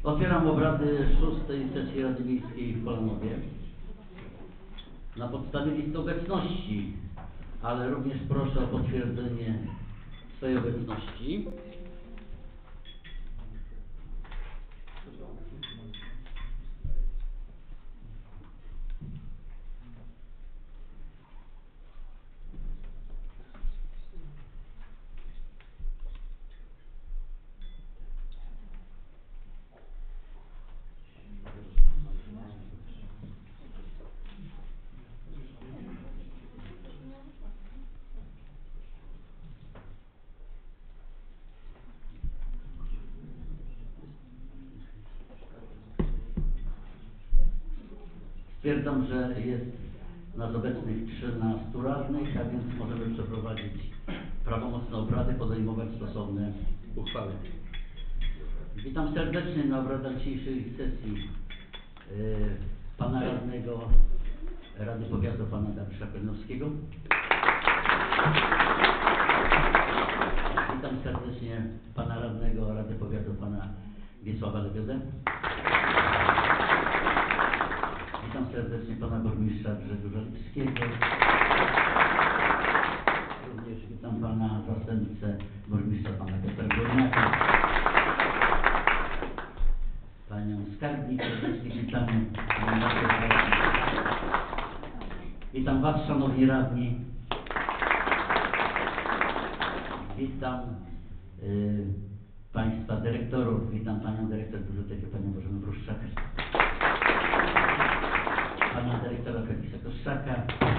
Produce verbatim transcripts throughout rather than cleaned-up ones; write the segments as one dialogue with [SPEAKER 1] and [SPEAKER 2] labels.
[SPEAKER 1] Otwieram obrady szóstej sesji Rady Miejskiej w Polanowie. Na podstawie listy obecności, ale również proszę o potwierdzenie swojej obecności. Stwierdzam, że jest nas obecnych trzynastu radnych, a więc możemy przeprowadzić prawomocne obrady, podejmować stosowne uchwały. Witam serdecznie na obradach dzisiejszej sesji yy, pana radnego Rady Powiatu, pana Dariusza Kojnowskiego. Witam serdecznie pana radnego Rady Powiatu, pana Wiesława Lebiodę. Witam serdecznie pana burmistrza Grzegorza Lipskiego. Również witam pana zastępcę burmistrza, pana Piotra Górniaka. Panią skarbnik serdecznie witamy. Witam was, szanowni radni. Witam y, państwa dyrektorów. Witam panią dyrektor biblioteki, panią Bożenę Bruszczak. Pana dyrektora Feliksa Koszczaka,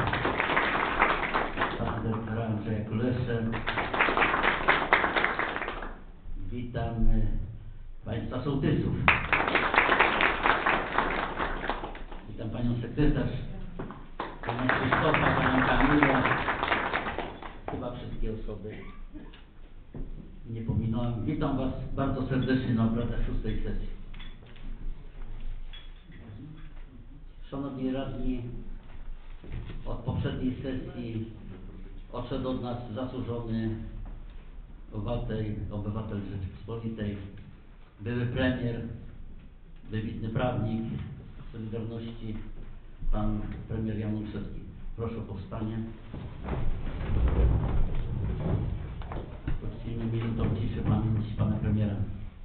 [SPEAKER 1] pana dyrektora Andrzeja Kuleszę. Witam y, państwa sołtysów. Witam panią sekretarz, panią Krzysztofa, panią Kamilę. Chyba wszystkie osoby nie pominąłem. Witam was bardzo serdecznie na obradach szóstej sesji. Szanowni radni, od poprzedniej sesji odszedł od nas zasłużony obywatel, obywatel Rzeczypospolitej, były premier, wybitny prawnik Solidarności, pan premier Jan Olszewski. Proszę o powstanie. Poczcijmy minutą ciszy pamięć pana premiera.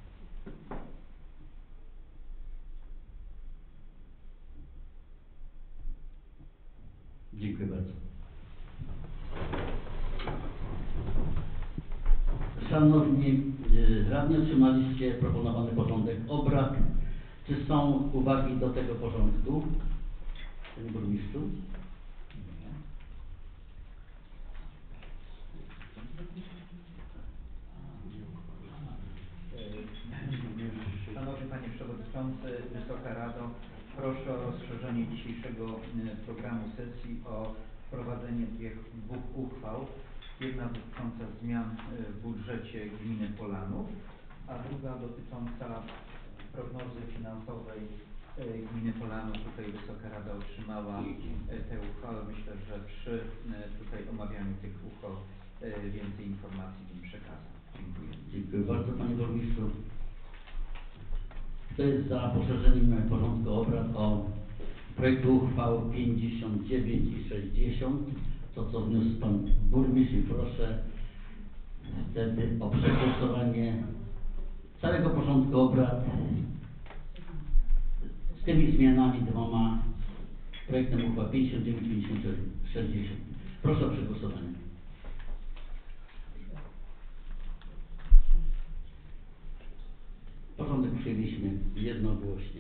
[SPEAKER 1] Dziękuję bardzo. Szanowni radni, otrzymaliście proponowany porządek obrad. Czy są uwagi do tego porządku, panie burmistrzu?
[SPEAKER 2] Szanowny Panie Przewodniczący, Wysoka Rado, proszę o rozszerzenie dzisiejszego programu sesji o wprowadzenie tych dwóch uchwał. Jedna dotycząca zmian w budżecie gminy Polanów, a druga dotycząca prognozy finansowej gminy Polanów. Tutaj Wysoka Rada otrzymała te uchwały. Myślę, że przy tutaj omawianiu tych uchwał więcej informacji bym przekazał. Dziękuję.
[SPEAKER 1] Dziękuję bardzo panie burmistrzu. Kto jest za poszerzeniem porządku obrad o projektu uchwał pięćdziesiąt dziewięć i sześćdziesiąt, to co wniósł pan burmistrz, i proszę wtedy o przegłosowanie całego porządku obrad z tymi zmianami dwoma projektem uchwał pięćdziesiąt dziewięć i pięćdziesiąt sześćdziesiąt. Proszę o przegłosowanie. Porządek przyjęliśmy jednogłośnie.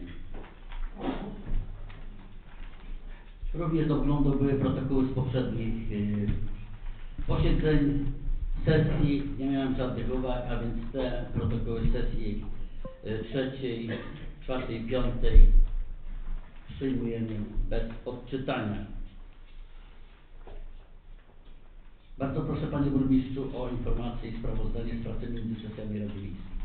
[SPEAKER 1] Również do wglądu były protokoły z poprzednich yy, posiedzeń, sesji. Nie miałem żadnych uwag, a więc te protokoły sesji yy, trzeciej, czwartej, piątej przyjmujemy bez odczytania. Bardzo proszę panie burmistrzu o informację i sprawozdanie z pracy między sesjami Rady Miejskiej.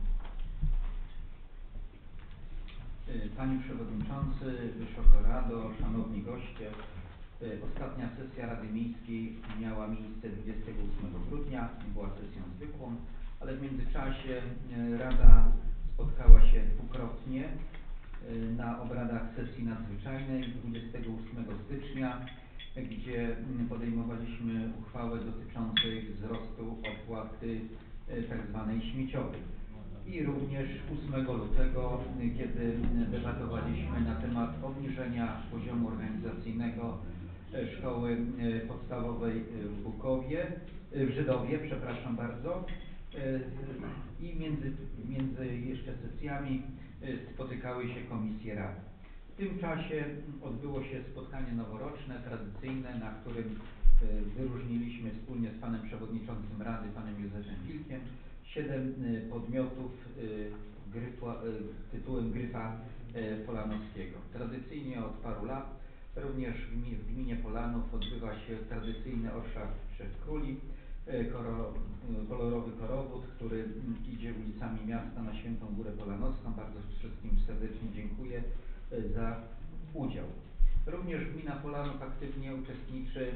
[SPEAKER 2] Panie Przewodniczący, Wysoka Rado, Szanowni Goście, ostatnia sesja Rady Miejskiej miała miejsce dwudziestego ósmego grudnia, była sesją zwykłą, ale w międzyczasie Rada spotkała się dwukrotnie na obradach sesji nadzwyczajnej dwudziestego ósmego stycznia, gdzie podejmowaliśmy uchwałę dotyczącej wzrostu opłaty tak zwanej śmieciowej. I również ósmego lutego, kiedy debatowaliśmy na temat obniżenia poziomu organizacyjnego szkoły podstawowej w Bukowie, w Żydowie, przepraszam bardzo, i między, między jeszcze sesjami spotykały się komisje rady. W tym czasie odbyło się spotkanie noworoczne, tradycyjne, na którym wyróżniliśmy wspólnie z panem przewodniczącym Rady, panem Józefem Wilkiem, siedem podmiotów gryfa, tytułem Gryfa Polanowskiego. Tradycyjnie od paru lat również w gminie Polanów odbywa się tradycyjny orszak Trzech Króli, koro, kolorowy korowód, który idzie ulicami miasta na Świętą Górę Polanowską. Bardzo wszystkim serdecznie dziękuję za udział. Również gmina Polanów aktywnie uczestniczy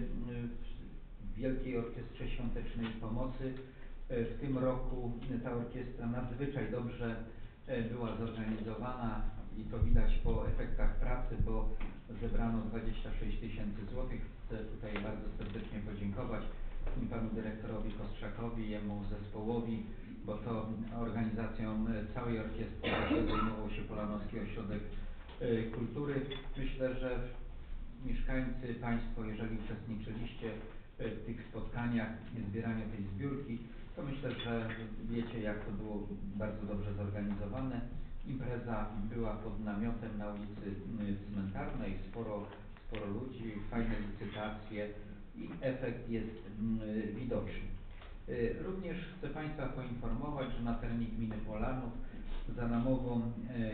[SPEAKER 2] w Wielkiej Orkiestrze Świątecznej Pomocy. W tym roku ta orkiestra nadzwyczaj dobrze była zorganizowana i to widać po efektach pracy, bo zebrano dwadzieścia sześć tysięcy złotych. Chcę tutaj bardzo serdecznie podziękować panu dyrektorowi Kostrzakowi, jemu zespołowi, bo to organizacją całej orkiestry zajmował się Polanowski Ośrodek Kultury. Myślę, że mieszkańcy, państwo, jeżeli uczestniczyliście w tych spotkaniach, w zbieraniu tej zbiórki, to myślę, że wiecie, jak to było bardzo dobrze zorganizowane. Impreza była pod namiotem na ulicy Cmentarnej, sporo, sporo ludzi, fajne licytacje i efekt jest widoczny. Również chcę państwa poinformować, że na terenie gminy Polanów za namową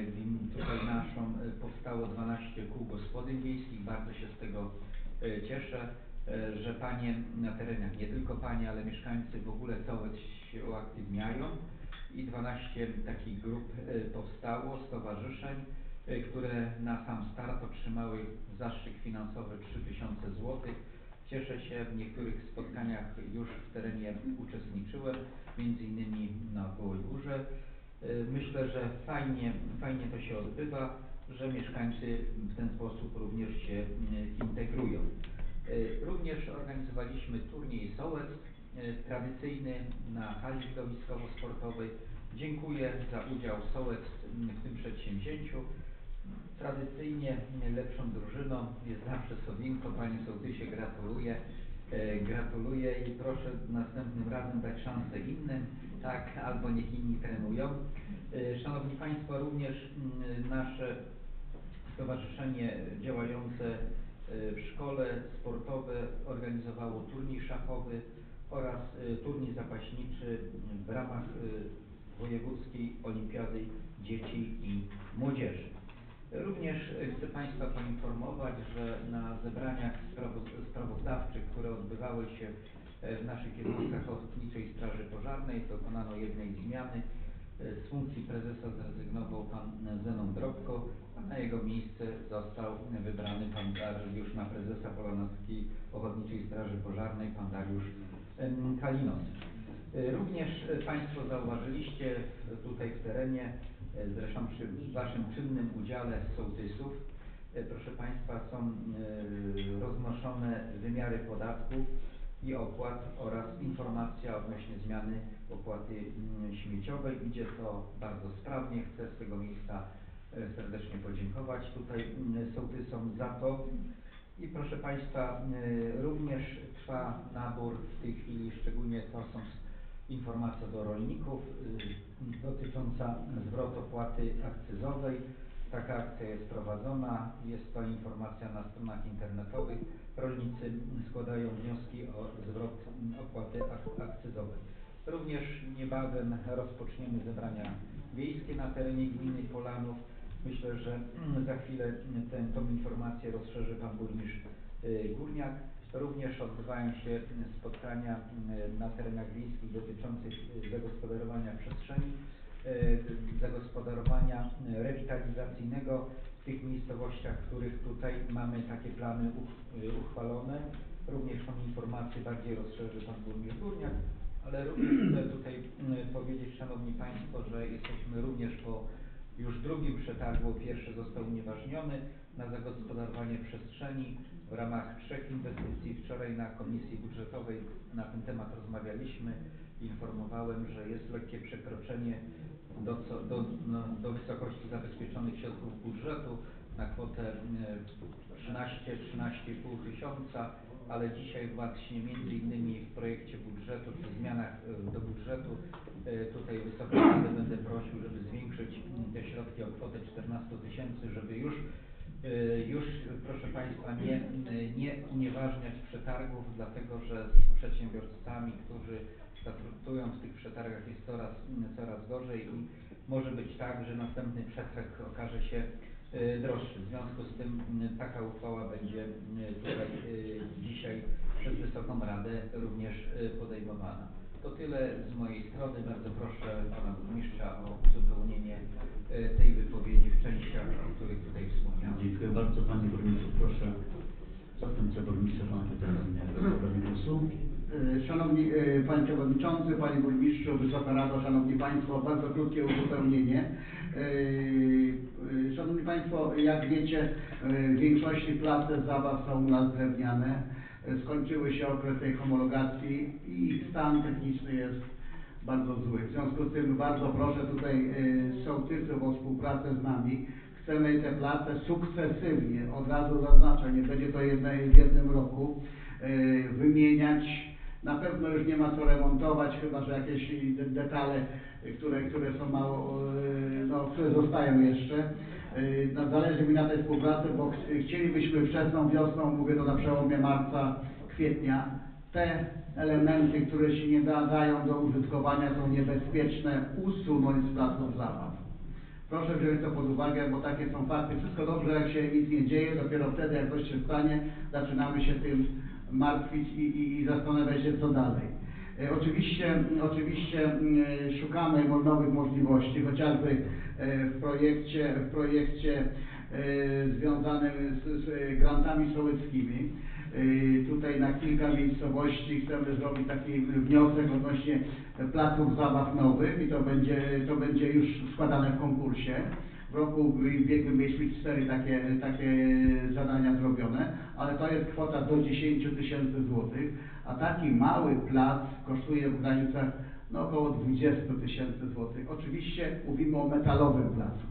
[SPEAKER 2] tutaj naszą powstało dwanaście kół gospodyń wiejskich. Bardzo się z tego cieszę, że panie na terenach, nie tylko panie, ale mieszkańcy w ogóle całe się uaktywniają i dwanaście takich grup powstało, stowarzyszeń, które na sam start otrzymały zastrzyk finansowy trzy tysiące złotych. Cieszę się, w niektórych spotkaniach już w terenie uczestniczyłem, między innymi na Gołej Górze. Myślę, że fajnie, fajnie to się odbywa, że mieszkańcy w ten sposób również się integrują. Również organizowaliśmy turniej sołectw tradycyjny na hali widowiskowo-sportowej. Dziękuję za udział sołectw w tym przedsięwzięciu. Tradycyjnie lepszą drużyną jest zawsze Sowinko. Panie sołtysie, gratuluję. Gratuluję i proszę następnym razem dać szansę innym, tak, albo niech inni trenują. Szanowni Państwo, również nasze stowarzyszenie działające w szkole sportowe organizowało turniej szachowy oraz turniej zapaśniczy w ramach Wojewódzkiej Olimpiady Dzieci i Młodzieży. Również chcę Państwa poinformować, że na zebraniach sprawozdawczych, które odbywały się w naszych jednostkach Ochotniczej Straży Pożarnej, dokonano jednej zmiany. Z funkcji prezesa zrezygnował pan Zenon Drobko, a na jego miejsce został wybrany pan Dariusz na prezesa Polanowskiej Ochotniczej Straży Pożarnej, pan Dariusz Kalinos. Również Państwo zauważyliście tutaj w terenie, zresztą przy Waszym czynnym udziale sołtysów, proszę Państwa, są roznoszone wymiary podatków i opłat oraz informacja odnośnie zmiany opłaty śmieciowej. Idzie to bardzo sprawnie. Chcę z tego miejsca serdecznie podziękować tutaj sołtysom za to. I proszę Państwa, również trwa nabór w tej chwili, szczególnie to są informacje do rolników dotycząca zwrotu opłaty akcyzowej. Taka akcja jest prowadzona, jest to informacja na stronach internetowych. Rolnicy składają wnioski o zwrot opłaty akcyzowej. Również niebawem rozpoczniemy zebrania wiejskie na terenie gminy Polanów. Myślę, że za chwilę tę, tą informację rozszerzy pan burmistrz Górniak. Również odbywają się spotkania na terenach wiejskich dotyczących zagospodarowania przestrzeni, zagospodarowania rewitalizacyjnego w tych miejscowościach, w których tutaj mamy takie plany uchwalone. Również tą informację bardziej rozszerzy pan burmistrz Górniak, Ale również chcę tutaj mm, powiedzieć, Szanowni Państwo, że jesteśmy również po już drugim przetargu, pierwszy został unieważniony na zagospodarowanie przestrzeni w ramach trzech inwestycji. Wczoraj na Komisji Budżetowej na ten temat rozmawialiśmy. Informowałem, że jest lekkie przekroczenie do, co, do, no, do wysokości zabezpieczonych środków budżetu na kwotę trzynaście do trzynastu i pół tysiąca, ale dzisiaj właśnie między innymi w projekcie budżetu, przy zmianach do budżetu tutaj Wysoką Radę będę prosił, żeby zwiększyć te środki o kwotę czternaście tysięcy, żeby już już proszę Państwa nie, nie unieważniać przetargów, dlatego że z przedsiębiorcami, którzy startują w tych przetargach jest coraz, coraz gorzej i może być tak, że następny przetarg okaże się droższy. W związku z tym taka uchwała będzie tutaj dzisiaj przez Wysoką Radę również podejmowana. To tyle z mojej strony. Bardzo proszę Pana Burmistrza o uzupełnienie tej wypowiedzi w częściach, o których tutaj wspomniałem.
[SPEAKER 1] Dziękuję bardzo Panie Burmistrzu. Proszę zastępcę burmistrza Pana Piotra o zabranie głosu.
[SPEAKER 3] Szanowni Panie Przewodniczący, Panie Burmistrzu, Wysoka Rado, Szanowni Państwo, bardzo krótkie uzupełnienie. Szanowni Państwo, jak wiecie, w większości plac zabaw są u nas drewniane. Skończyły się okres tej homologacji i ich stan techniczny jest bardzo zły. W związku z tym bardzo proszę tutaj sołtysów o współpracę z nami. Chcemy te place sukcesywnie, od razu zaznaczam, nie będzie to jedne, w jednym roku, wymieniać. Na pewno już nie ma co remontować, chyba że jakieś detale, które, które są mało, no, które zostają jeszcze. No, zależy mi na tej współpracy, bo ch chcielibyśmy wczesną wiosną, mówię to na przełomie marca, kwietnia, te elementy, które się nie nadają do użytkowania, są niebezpieczne, usunąć z placów zabaw. Proszę wziąć to pod uwagę, bo takie są fakty. Wszystko dobrze, jak się nic nie dzieje, dopiero wtedy, jak coś się stanie, zaczynamy się tym martwić i, i, i zastanawiać się, co dalej. E, oczywiście, oczywiście e, szukamy nowych możliwości, chociażby e, w projekcie, w projekcie e, związanym z, z grantami sołeckimi. E, tutaj na kilka miejscowości chcemy zrobić taki wniosek odnośnie placów zabaw nowych i to będzie, to będzie już składane w konkursie. W roku ubiegłym mieliśmy cztery takie, takie zadania zrobione, ale to jest kwota do dziesięciu tysięcy złotych, a taki mały plac kosztuje w granicach no, około dwudziestu tysięcy złotych. Oczywiście mówimy o metalowym placu.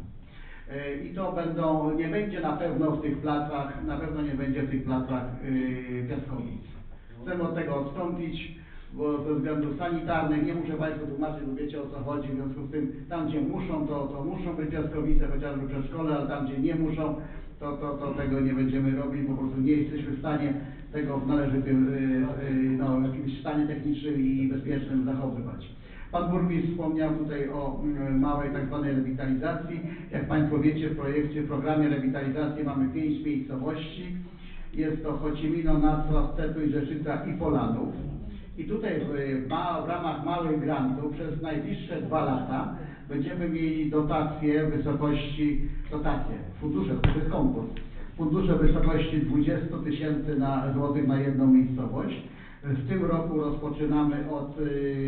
[SPEAKER 3] I to będą, nie będzie na pewno w tych placach, na pewno nie będzie w tych placach yy, piaskownic. Chcemy od tego odstąpić, bo ze względów sanitarnych, nie muszę Państwu tłumaczyć, bo wiecie o co chodzi, w związku z tym tam gdzie muszą, to, to muszą być piaskowice, chociażby przedszkole, ale tam gdzie nie muszą, to, to, to tego nie będziemy robić, po prostu nie jesteśmy w stanie tego w należytym, yy, no, jakimś stanie technicznym i bezpiecznym zachowywać. Pan burmistrz wspomniał tutaj o mm, małej tak zwanej rewitalizacji. Jak Państwo wiecie, w projekcie, w programie rewitalizacji mamy pięć miejscowości. Jest to Chocimino, Nacław, Cetuj, Rzeszyca i Polanów. I tutaj w, ma, w ramach małych grantów przez najbliższe dwa lata będziemy mieli dotacje w wysokości, dotacje, fundusze, to jest konkurs, fundusze w wysokości dwudziestu tysięcy na, złotych na jedną miejscowość. W tym roku rozpoczynamy od,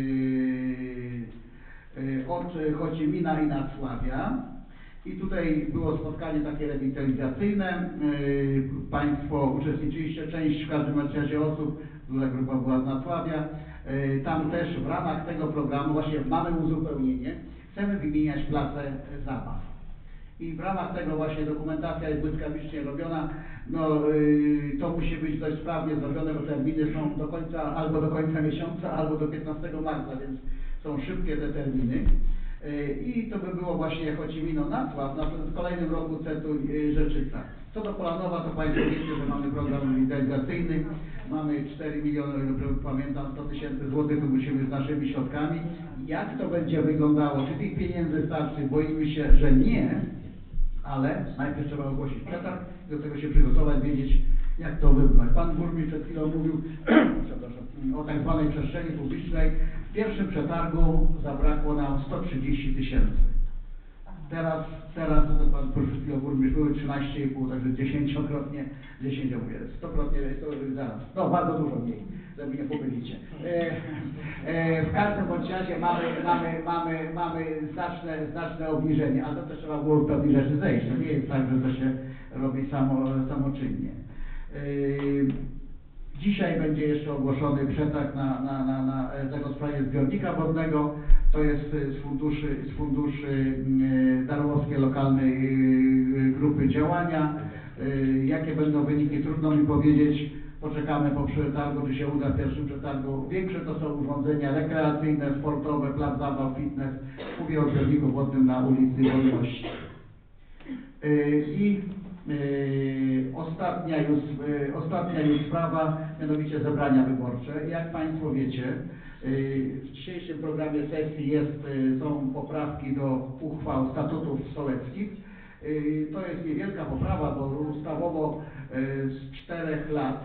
[SPEAKER 3] yy, yy, od Chocimina i Nacławia. I tutaj było spotkanie takie rewitalizacyjne. Yy, Państwo uczestniczyliście, część w każdym razie osób, duża grupa była z Nacławia. Yy, tam też w ramach tego programu właśnie mamy uzupełnienie. Chcemy wymieniać place zabaw. I w ramach tego właśnie dokumentacja jest błyskawicznie robiona. No, yy, to musi być dość sprawnie zrobione, bo terminy są do końca, albo do końca miesiąca, albo do piętnastego marca, więc są szybkie te terminy. Yy, I to by było właśnie Chocimino, Nacław, na w kolejnym roku Cetuj, yy, Rzeczyca. Co do Polanowa, to Państwo wiecie, że mamy program rewitalizacyjny, mamy cztery miliony, o ile pamiętam, sto tysięcy złotych, to musimy z naszymi środkami. Jak to będzie wyglądało? Czy tych pieniędzy starczy? Boimy się, że nie. Ale najpierw trzeba ogłosić przetarg, do tego się przygotować, wiedzieć jak to wybrać. Pan burmistrz przed chwilą mówił przepraszam, o tak zwanej przestrzeni publicznej. W pierwszym przetargu zabrakło nam sto trzydzieści tysięcy. teraz, teraz to pan przed burmistrz były trzynaście i pół, także dziesięciokrotnie, dziesięciokrotnie, stokrotnie, to zaraz, no bardzo dużo mniej, żeby nie pomylicie. E, e, w każdym bądź razie mamy, mamy, mamy, mamy znaczne, znaczne obniżenie, a to też trzeba było w pewnych rzeczy zejść, to nie jest tak, że to się robi samo, samoczynnie. E, Dzisiaj będzie jeszcze ogłoszony przetarg na, na, na, na tego sprawie zbiornika wodnego. To jest z funduszy, z funduszy Darłowskiej Lokalnej Grupy Działania. Jakie będą wyniki, trudno mi powiedzieć. Poczekamy po przetargu, czy się uda w pierwszym przetargu. Większe to są urządzenia rekreacyjne, sportowe, plac zabaw, fitness. Mówię o zbiorniku wodnym na ulicy Wolności. I Yy, ostatnia, już, yy, ostatnia już sprawa, mianowicie zebrania wyborcze. Jak Państwo wiecie, yy, w dzisiejszym programie sesji jest, yy, są poprawki do uchwał statutów sołeckich. Yy, to jest niewielka poprawa, bo ustawowo yy, z czterech lat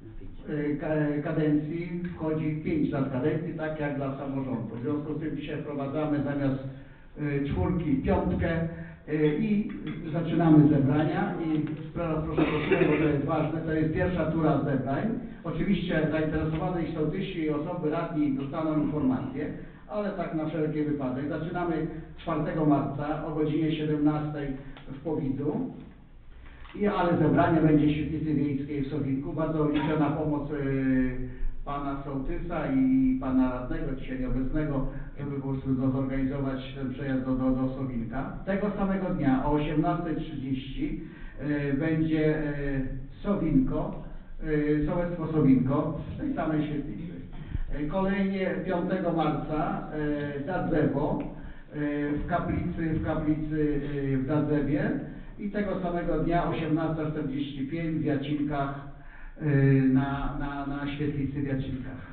[SPEAKER 3] yy, kadencji wchodzi pięć lat kadencji, tak jak dla samorządu. W związku z tym dzisiaj wprowadzamy zamiast yy, czwórki piątkę. I zaczynamy zebrania i proszę posłuchać, bo to jest ważne, to jest pierwsza tura zebrań. Oczywiście zainteresowane sołtysi i osoby radni dostaną informacje, ale tak na wszelki wypadek. Zaczynamy czwartego marca o godzinie siedemnastej w Powidzu. I, ale zebranie będzie w Świetlicy Wiejskiej w Sowinku. Bardzo liczę na pomoc y, pana sołtysa i pana radnego, dzisiaj nieobecnego, żeby po prostu zorganizować ten przejazd do, do, do Sowinka. Tego samego dnia o osiemnastej trzydzieści y, będzie y, Sowinko, y, sołectwo Sowinko w tej samej Świetlicy. Y, kolejnie piątego marca y, Dadzewo y, w kaplicy, w kaplicy y, w Dadzewie. I tego samego dnia osiemnasta czterdzieści pięć w Jacinkach na, na, na Świetlicy w Jacinkach.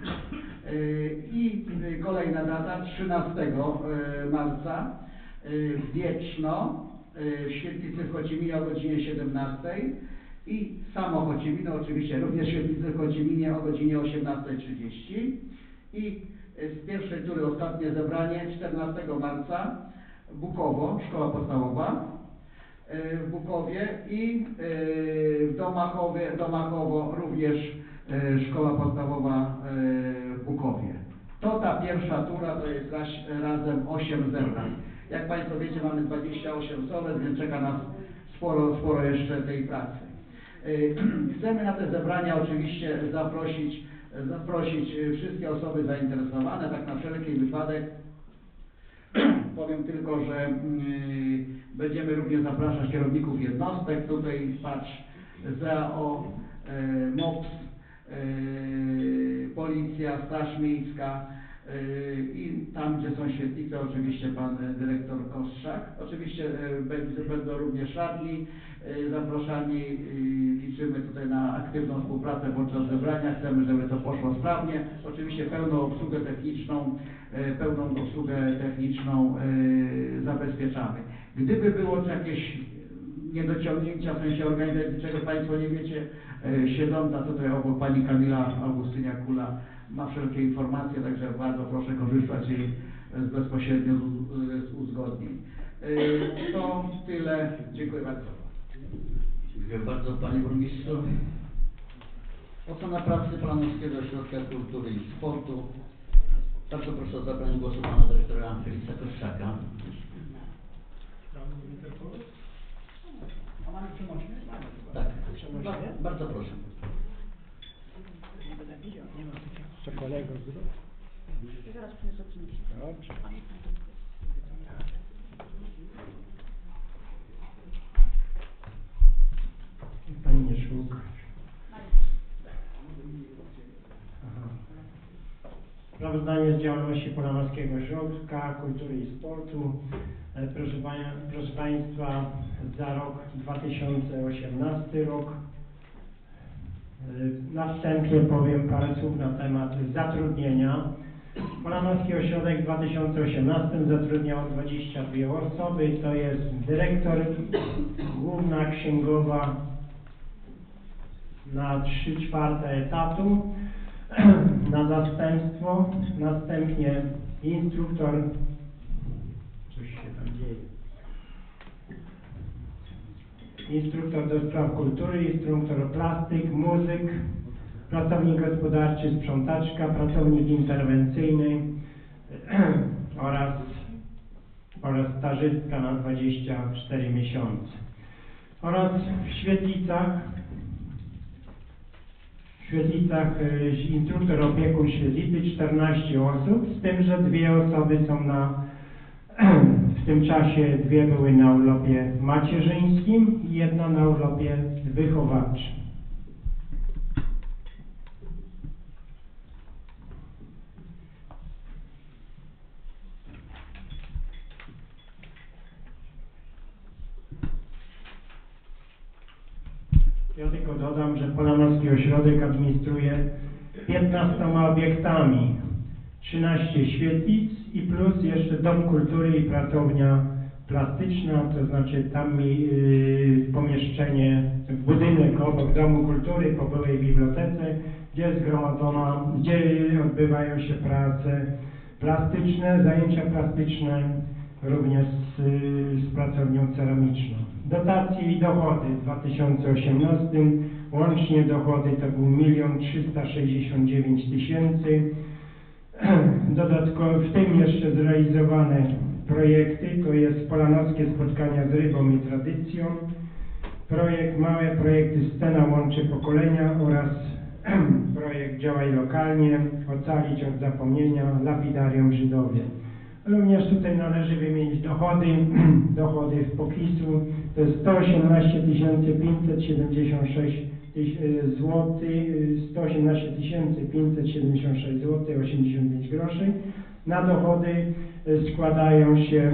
[SPEAKER 3] I kolejna data, trzynastego marca w Wieczno w Świetlicy w Chociminie o godzinie siedemnastej i samo Chocimino, oczywiście również Świetlicy w Chociminie o godzinie osiemnastej trzydzieści. I z pierwszej tury ostatnie zebranie czternastego marca Bukowo, szkoła podstawowa w Bukowie i w Domachowie, Domachowo również szkoła podstawowa w Bukowie. To ta pierwsza tura to jest razem osiem zebrań. Jak Państwo wiecie, mamy dwadzieścia osiem sołec, więc czeka nas sporo, sporo jeszcze tej pracy. Chcemy na te zebrania oczywiście zaprosić, zaprosić wszystkie osoby zainteresowane, tak na wszelki wypadek. Powiem tylko, że y, będziemy również zapraszać kierowników jednostek, tutaj patrz Z A O, y, M O P S, y, Policja, Straż Miejska y, i tam, gdzie są świetlice, oczywiście pan dyrektor Kostrzak. Oczywiście y, będą, będą również radni y, zaproszeni, y, liczymy tutaj na aktywną współpracę podczas zebrania, chcemy, żeby to poszło sprawnie. Oczywiście pełną obsługę techniczną, pełną obsługę techniczną yy, zabezpieczamy. Gdyby było jakieś niedociągnięcia w sensie organizacji, czego Państwo nie wiecie, yy, siedząca tutaj obok Pani Kamila Augustynia Kula ma wszelkie informacje, także bardzo proszę korzystać jej z bezpośrednio z, z uzgodnień. Yy, to tyle. Dziękuję bardzo.
[SPEAKER 1] Dziękuję bardzo Panie Burmistrzu. Ocena pracy Planowskiego Ośrodka Kultury i Sportu. Bardzo proszę o zabranie głosu pana dyrektora Feliksa Kostrzaka.
[SPEAKER 4] A mamy przenośnie?
[SPEAKER 1] Tak, ba bardzo proszę.
[SPEAKER 4] Nie będę widział, nie ma takiego.
[SPEAKER 5] Co kolego zrób?
[SPEAKER 4] Zaraz przyniosę przynieść.
[SPEAKER 5] Dobrze. Pani nie szuka. Sprawozdanie z działalności Polanowskiego Ośrodka Kultury i Sportu. E, Proszę, pania, proszę Państwa, za rok dwa tysiące osiemnasty rok. E, Na wstępie powiem parę słów na temat zatrudnienia. Polanowski Ośrodek w dwa tysiące osiemnastym zatrudniał dwadzieścia dwie osoby. To jest dyrektor, główna księgowa na trzy czwarte etatu. Na zastępstwo, następnie instruktor, coś się tam dzieje, instruktor do spraw kultury, instruktor plastyk, muzyk, pracownik gospodarczy, sprzątaczka, pracownik interwencyjny oraz, oraz stażystka na dwadzieścia cztery miesiące. Oraz w Świetlicach, w Świetlicach y, instruktor opiekun Świetlicy czternaście osób, z tym, że dwie osoby są na, w tym czasie dwie były na urlopie macierzyńskim i jedna na urlopie wychowawczym. Ja tylko dodam, że Polanowski Ośrodek administruje piętnastoma obiektami, trzynaście świetlic i plus jeszcze Dom Kultury i pracownia plastyczna, to znaczy tam yy, pomieszczenie, budynek obok Domu Kultury po byłej bibliotece, gdzie zgromadzona, gdzie odbywają się prace plastyczne, zajęcia plastyczne, również z, z pracownią ceramiczną. Dotacje i dochody w dwa tysiące osiemnastym, łącznie dochody to był milion trzysta sześćdziesiąt dziewięć tysięcy. Dodatkowo w tym jeszcze zrealizowane projekty, to jest Polanowskie Spotkania z Rybą i Tradycją, projekt, małe projekty Scena łączy pokolenia oraz projekt Działaj lokalnie, Ocalić od zapomnienia, Lapidarium w Żydowie. Również tutaj należy wymienić dochody, dochody w Pokisu, to jest sto osiemnaście tysięcy pięćset siedemdziesiąt sześć złotych, sto osiemnaście tysięcy pięćset siedemdziesiąt sześć złotych osiemdziesiąt pięć groszy. Na dochody składają się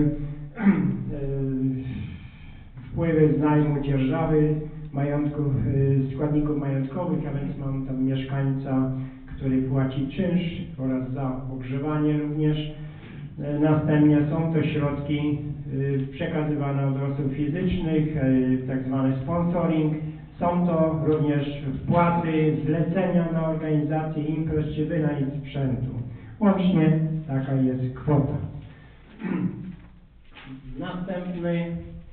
[SPEAKER 5] wpływy z najmu dzierżawy, majątków, składników majątkowych, a więc mam tam mieszkańca, który płaci czynsz oraz za ogrzewanie również. Następnie są to środki przekazywane od osób fizycznych, tak zwany sponsoring. Są to również wpłaty, zlecenia na organizację imprez czy wynajem sprzętu. Łącznie taka jest kwota. Następny,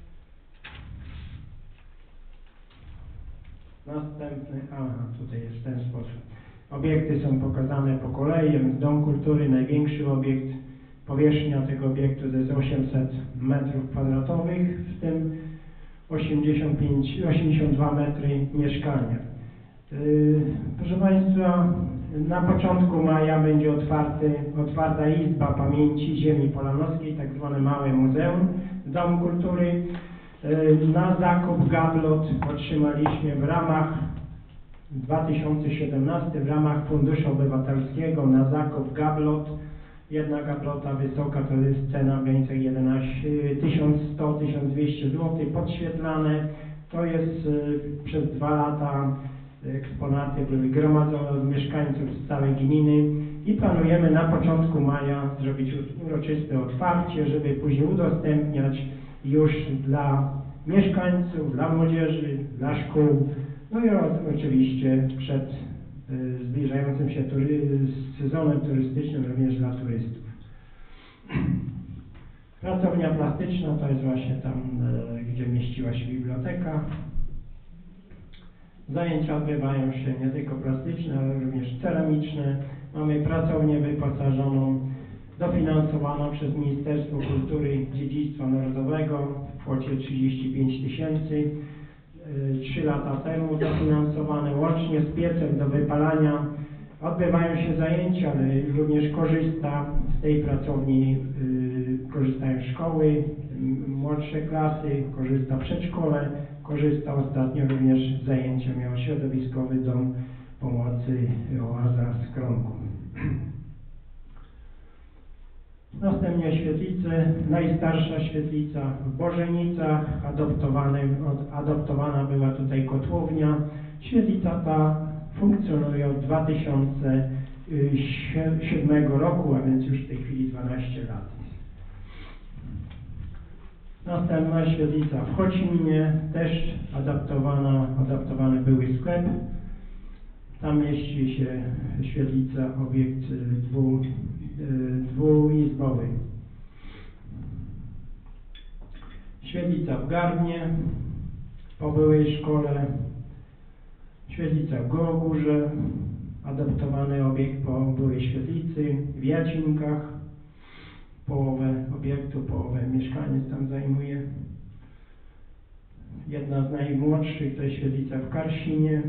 [SPEAKER 5] następny, aha, tutaj jest w ten sposób. Obiekty są pokazane po kolei. Dom Kultury, największy obiekt. Powierzchnia tego obiektu to jest osiemset metrów kwadratowych, w tym osiemdziesiąt pięć, osiemdziesiąt dwa metry mieszkania. Yy, proszę Państwa, na początku maja będzie otwarty, otwarta Izba Pamięci Ziemi Polanowskiej, tak zwane małe muzeum, Dom Kultury. Yy, na zakup gablot otrzymaliśmy w ramach dwa tysiące siedemnastym w ramach Funduszu Obywatelskiego na zakup gablot. Jedna gablota wysoka to jest cena w granicach tysiąc sto do tysiąc dwieście złotych, podświetlane. To jest y, przez dwa lata eksponaty były gromadzone od mieszkańców z całej gminy i planujemy na początku maja zrobić uroczyste otwarcie, żeby później udostępniać już dla mieszkańców, dla młodzieży, dla szkół, no i oczywiście przed y, zbliżającym się tury, sezonem turystycznym również dla turystów. Pracownia plastyczna to jest właśnie tam, y, gdzie mieściła się biblioteka. Zajęcia odbywają się nie tylko plastyczne, ale również ceramiczne. Mamy pracownię wyposażoną, dofinansowaną przez Ministerstwo Kultury i Dziedzictwa Narodowego w kwocie trzydzieści pięć tysięcy. Trzy lata temu dofinansowane łącznie z piecem do wypalania. Odbywają się zajęcia, ale również korzysta z tej pracowni, yy, korzystają szkoły, młodsze klasy, korzysta przedszkole, korzysta ostatnio również zajęcia miał Środowiskowy Dom Pomocy Oaza z Krągu. Następnie świetlice, najstarsza świetlica w Bożenicach, adoptowanym, od, adoptowana była tutaj kotłownia. Świetlica ta funkcjonuje od dwa tysiące siódmego roku, a więc już w tej chwili dwanaście lat. Następna świetlica w Chociminie, też adaptowana, adaptowany były sklep. Tam mieści się świetlica, obiekt dwu, dwuizbowy. Świetlica w Gardnie, Po byłej szkole świetlica w Gołogórze, adaptowany obiekt po byłej świetlicy, w Jacinkach, połowę obiektu, połowę mieszkaniec tam zajmuje. Jedna z najmłodszych to jest świetlica w Karsinie,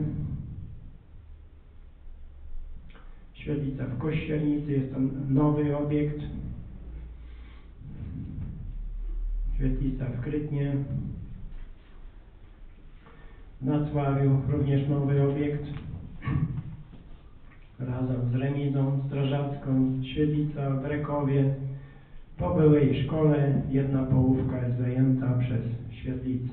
[SPEAKER 5] świetlica w Kościelnicy, jest to nowy obiekt, świetlica w Krytnie, w Nacławiu również nowy obiekt, razem z remizą strażacką, świetlica w Rekowie. Po byłej szkole jedna połówka jest zajęta przez świetlicę.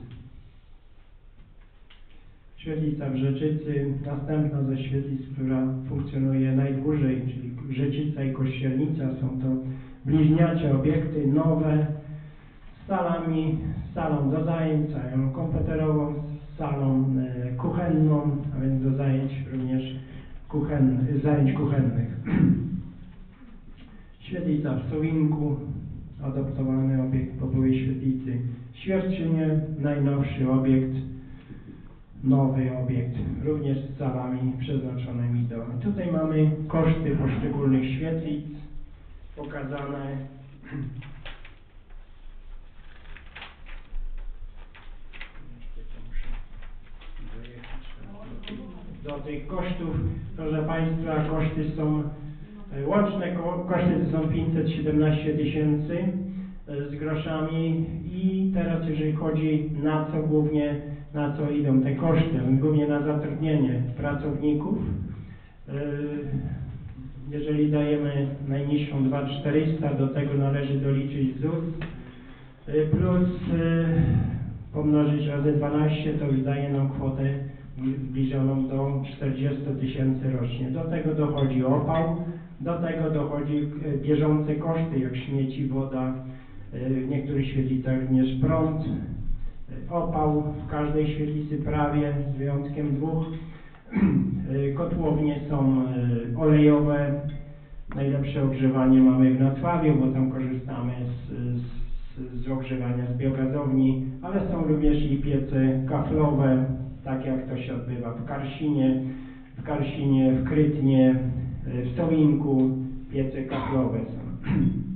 [SPEAKER 5] Świetlica w Rzeczycy, następna ze świetlic, która funkcjonuje najdłużej, czyli Rzeczyca i Kościelnica, są to bliźniacze obiekty, nowe, z salami, z salą do zajęć, salą komputerową, z salą e, kuchenną, a więc do zajęć również kuchen, zajęć kuchennych. Świetlica w Sowinku, adaptowany obiekt po byłej świetlicy. W Świerczynie najnowszy obiekt, nowy obiekt, również z salami przeznaczonymi do... Tutaj mamy koszty poszczególnych świetlic pokazane. Do tych kosztów, proszę Państwa, koszty są łączne, koszty to są pięćset siedemnaście tysięcy z groszami i teraz jeżeli chodzi na co głównie, na co idą te koszty, głównie na zatrudnienie pracowników. Jeżeli dajemy najniższą dwa tysiące czterysta, do tego należy doliczyć Z U S plus pomnożyć razy dwanaście, to już daje nam kwotę zbliżoną do czterdziestu tysięcy rocznie. Do tego dochodzi opał, do tego dochodzi bieżące koszty, jak śmieci, woda, w niektórych świetlicach również prąd, opał w każdej świetlicy prawie, z wyjątkiem dwóch. Kotłownie są olejowe, najlepsze ogrzewanie mamy w Nacławiu, bo tam korzystamy z, z, z ogrzewania z biogazowni, ale są również i piece kaflowe, tak jak to się odbywa w Karsinie, w Karsinie, w Krytnie, w Sowinku, piece kaflowe są.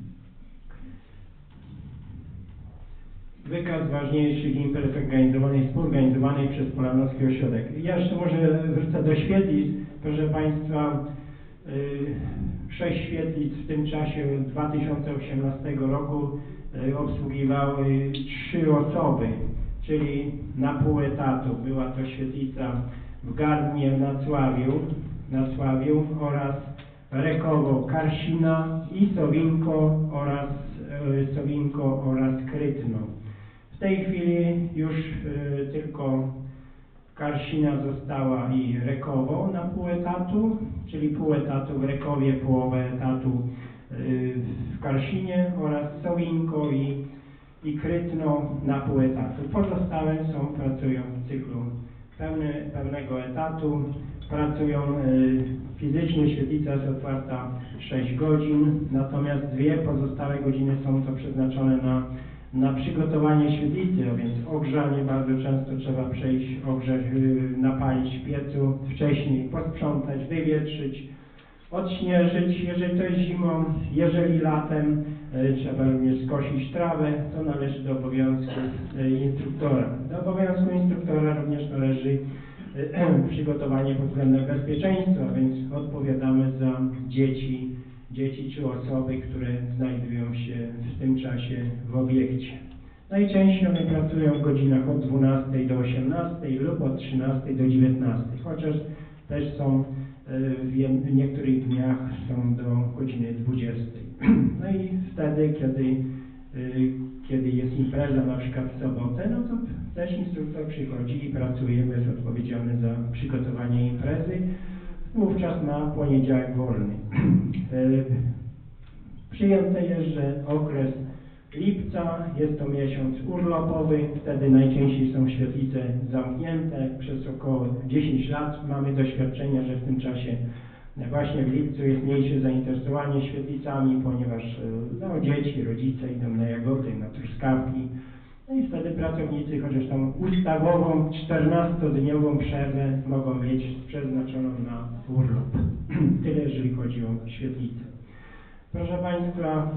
[SPEAKER 5] Wykaz ważniejszych imprez organizowanych, współorganizowanych przez Polanowski Ośrodek. Ja jeszcze może wrócę do świetlic. Proszę Państwa, yy, sześć świetlic w tym czasie dwa tysiące osiemnastego roku yy, obsługiwały trzy osoby, czyli na pół etatu. Była to świetlica w Gardnie, w Nacławiu, Nacławiu oraz Rekowo, Karsina i Sowinko oraz, yy, Sowinko oraz Krytno. W tej chwili już y, tylko Karsina została i Rekowo na pół etatu, czyli pół etatu w Rekowie, połowę etatu y, w Karsinie oraz Sowinko i, i Krytno na pół etatu. Pozostałe są, pracują w cyklu pełny, pełnego etatu, pracują y, fizycznie, świetlica jest otwarta sześć godzin, natomiast dwie pozostałe godziny są to przeznaczone na na przygotowanie świetlicy, a więc ogrzanie, bardzo często trzeba przejść, ogrzać, napalić w piecu wcześniej, posprzątać, wywietrzyć, odśnieżyć, jeżeli to jest zimą, jeżeli latem e, trzeba również skosić trawę, to należy do obowiązku e, instruktora. Do obowiązku instruktora również należy e, przygotowanie pod względem bezpieczeństwa, a więc odpowiadamy za dzieci, dzieci czy osoby, które znajdują się w tym czasie w obiekcie. Najczęściej one pracują w godzinach od dwunastej do osiemnastej lub od trzynastej do dziewiętnastej, chociaż też są w niektórych dniach są do godziny dwudziestej. No i wtedy, kiedy, kiedy jest impreza, na przykład w sobotę, no to też instruktor przychodzi i pracuje, jest odpowiedzialny za przygotowanie imprezy. Wówczas ma poniedziałek wolny. Przyjęte jest, że okres lipca jest to miesiąc urlopowy, wtedy najczęściej są świetlice zamknięte. Przez około dziesięć lat mamy doświadczenia, że w tym czasie właśnie w lipcu jest mniejsze zainteresowanie świetlicami, ponieważ no, dzieci, rodzice idą na jagody, na truskawki No i wtedy pracownicy, chociaż tam ustawową czternastodniową przerwę mogą mieć przeznaczoną na urlop. Tyle, jeżeli chodzi o świetlicę. Proszę Państwa,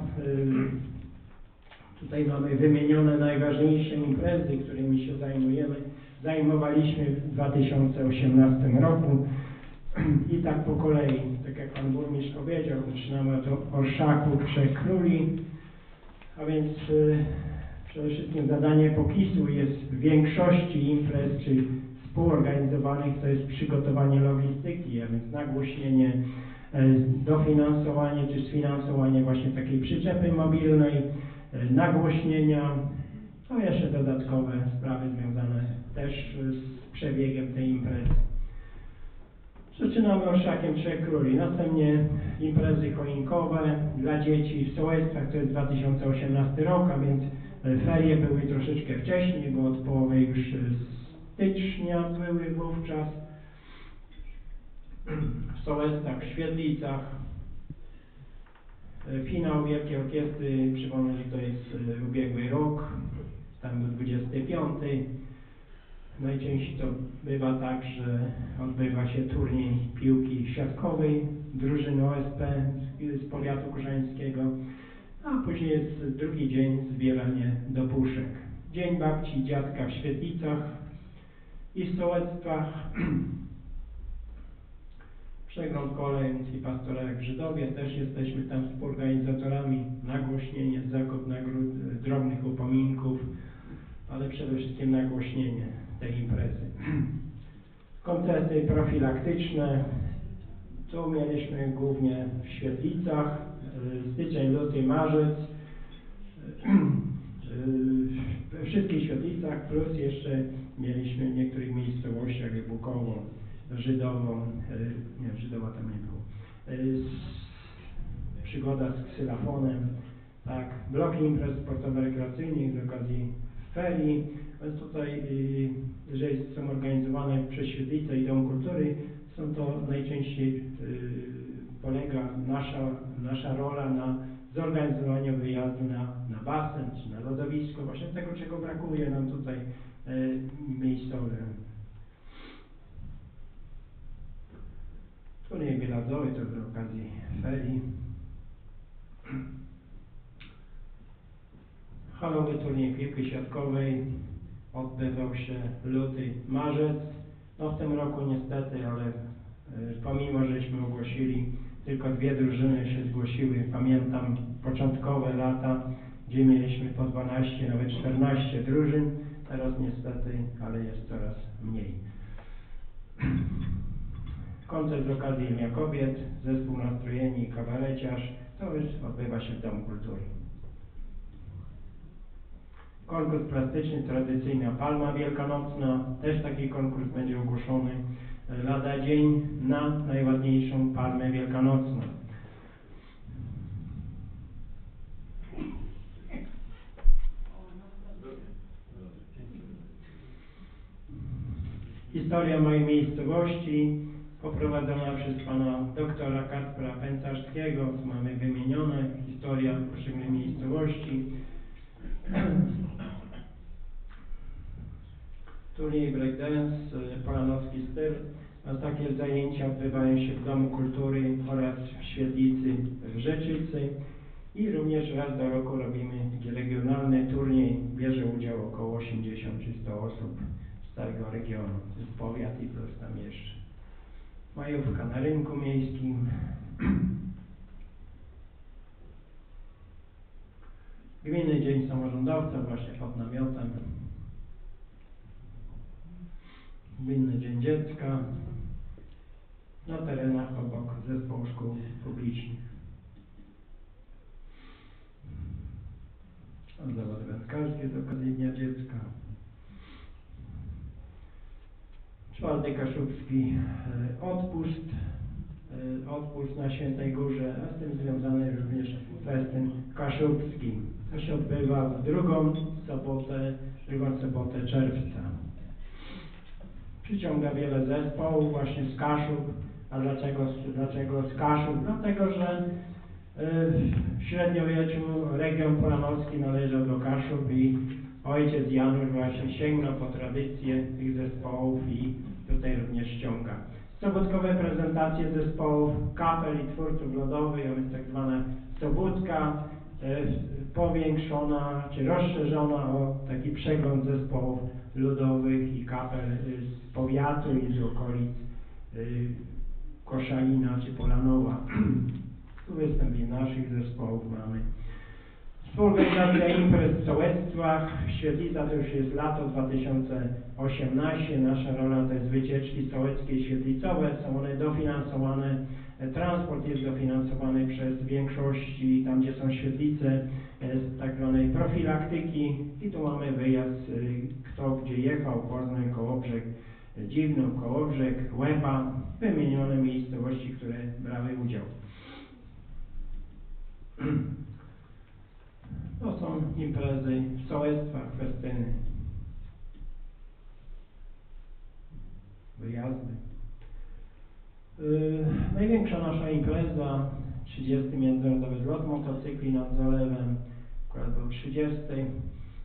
[SPEAKER 5] tutaj mamy wymienione najważniejsze imprezy, którymi się zajmujemy. Zajmowaliśmy w dwa tysiące osiemnastym roku i tak po kolei, tak jak Pan Burmistrz powiedział, zaczynamy od Orszaku Trzech Króli, a więc przede wszystkim zadanie POKiS-u jest w większości imprez czy współorganizowanych, to jest przygotowanie logistyki, a więc nagłośnienie, dofinansowanie czy sfinansowanie właśnie takiej przyczepy mobilnej, nagłośnienia, no jeszcze dodatkowe sprawy związane też z przebiegiem tej imprezy. Zaczynamy Orszakiem Trzech Króli, następnie imprezy choinkowe dla dzieci w Sołectwach, to jest dwa tysiące osiemnasty rok, a więc ferie były troszeczkę wcześniej, bo od połowy już stycznia były wówczas. W Sołectwach, w Świetlicach. Finał Wielkiej Orkiestry, przypomnę, że to jest ubiegły rok, tam był dwudziesty piąty. Najczęściej to bywa tak, że odbywa się turniej piłki siatkowej drużyny O S P z, z powiatu korzańskiego, a później jest drugi dzień zbieranie do puszek. Dzień babci i dziadka w Świetlicach i w Sołectwach. Przegląd kolejnych i pastorałek w Żydowie, też jesteśmy tam współorganizatorami, nagłośnienie, zakup nagród, drobnych upominków, ale przede wszystkim nagłośnienie tej imprezy. Koncerty profilaktyczne, tu mieliśmy głównie w Świetlicach, styczeń, luty, marzec, we wszystkich Świetlicach, plus jeszcze mieliśmy w niektórych miejscowościach, jak Bukowo, Żydowo, nie, Żydowa tam nie było, przygoda z ksylafonem, tak, bloki imprez sportowo-rekreacyjnych z okazji ferii, więc tutaj, jeżeli są organizowane przez Świetlicę i Dom Kultury, są to najczęściej polega nasza, nasza rola na zorganizowaniu wyjazdu na, na basen czy na lodowisko, właśnie tego, czego brakuje nam tutaj miejscowe. Turniej bilardowy to z okazji ferii. Halowy turniej piłki siatkowej odbywał się luty, marzec. No w tym roku niestety, ale y, pomimo, żeśmy ogłosili, tylko dwie drużyny się zgłosiły. Pamiętam początkowe lata, gdzie mieliśmy po dwanaście, nawet czternaście drużyn. Teraz niestety, ale jest coraz mniej. Koncert z okazji Dnia Kobiet, zespół nastrojeni i kabareciarz, to już odbywa się w Domu Kultury. Konkurs plastyczny, tradycyjna palma wielkanocna, też taki konkurs będzie ogłoszony lada dzień na najładniejszą palmę wielkanocną. Historia mojej miejscowości poprowadzona przez pana doktora Kacpra Pęcarskiego, co mamy wymienione, historia poszczególnych miejscowości. Turniej breakdance, polanowski styl. No, takie zajęcia odbywają się w Domu Kultury oraz w Świetlicy w Rzeczycy. I również raz do roku robimy regionalny turniej. Bierze udział około osiemdziesiąt czy sto osób z całego regionu, z powiat i plus tam jeszcze. Majówka na rynku miejskim. Gminny Dzień Samorządowca właśnie pod namiotem. Gminny Dzień Dziecka na terenach obok zespołu szkół publicznych. Zawody wędkarskie z okazji Dnia Dziecka. Czwarty Kaszubski odpust, odpust na Świętej Górze, a z tym związany również festyn kaszubski. To się odbywa w drugą sobotę, drugą sobotę czerwca. Przyciąga wiele zespołów właśnie z Kaszub. A dlaczego, dlaczego z Kaszub? Dlatego, że W średniowieczu region polanowski należał do Kaszub i ojciec Janusz właśnie sięgnął po tradycję tych zespołów i tutaj również ściąga. Sobótkowe prezentacje zespołów, kapel i twórców ludowych, a więc tak zwana sobótka, e, powiększona czy rozszerzona o taki przegląd zespołów ludowych i kapel z powiatu i z okolic e, Koszalina czy Polanowa. Tu występie naszych zespołów mamy. Współorganizacja imprez w sołectwach. Świetlica to już jest lato dwa tysiące osiemnaście. Nasza rola to jest wycieczki sołeckie i świetlicowe. Są one dofinansowane. Transport jest dofinansowany przez większości, tam gdzie są świetlice, z tak zwanej profilaktyki. I tu mamy wyjazd, kto gdzie jechał, Poznań, Kołobrzeg, Dziwnów, Kołobrzeg, Łeba, wymienione miejscowości, które brały udział. To są imprezy w sołectwach, festyny, wyjazdy. Yy, największa nasza impreza, trzydziesty Międzynarodowy Zlot Motocykli nad Zalewem, akurat był trzydziesty. Yy,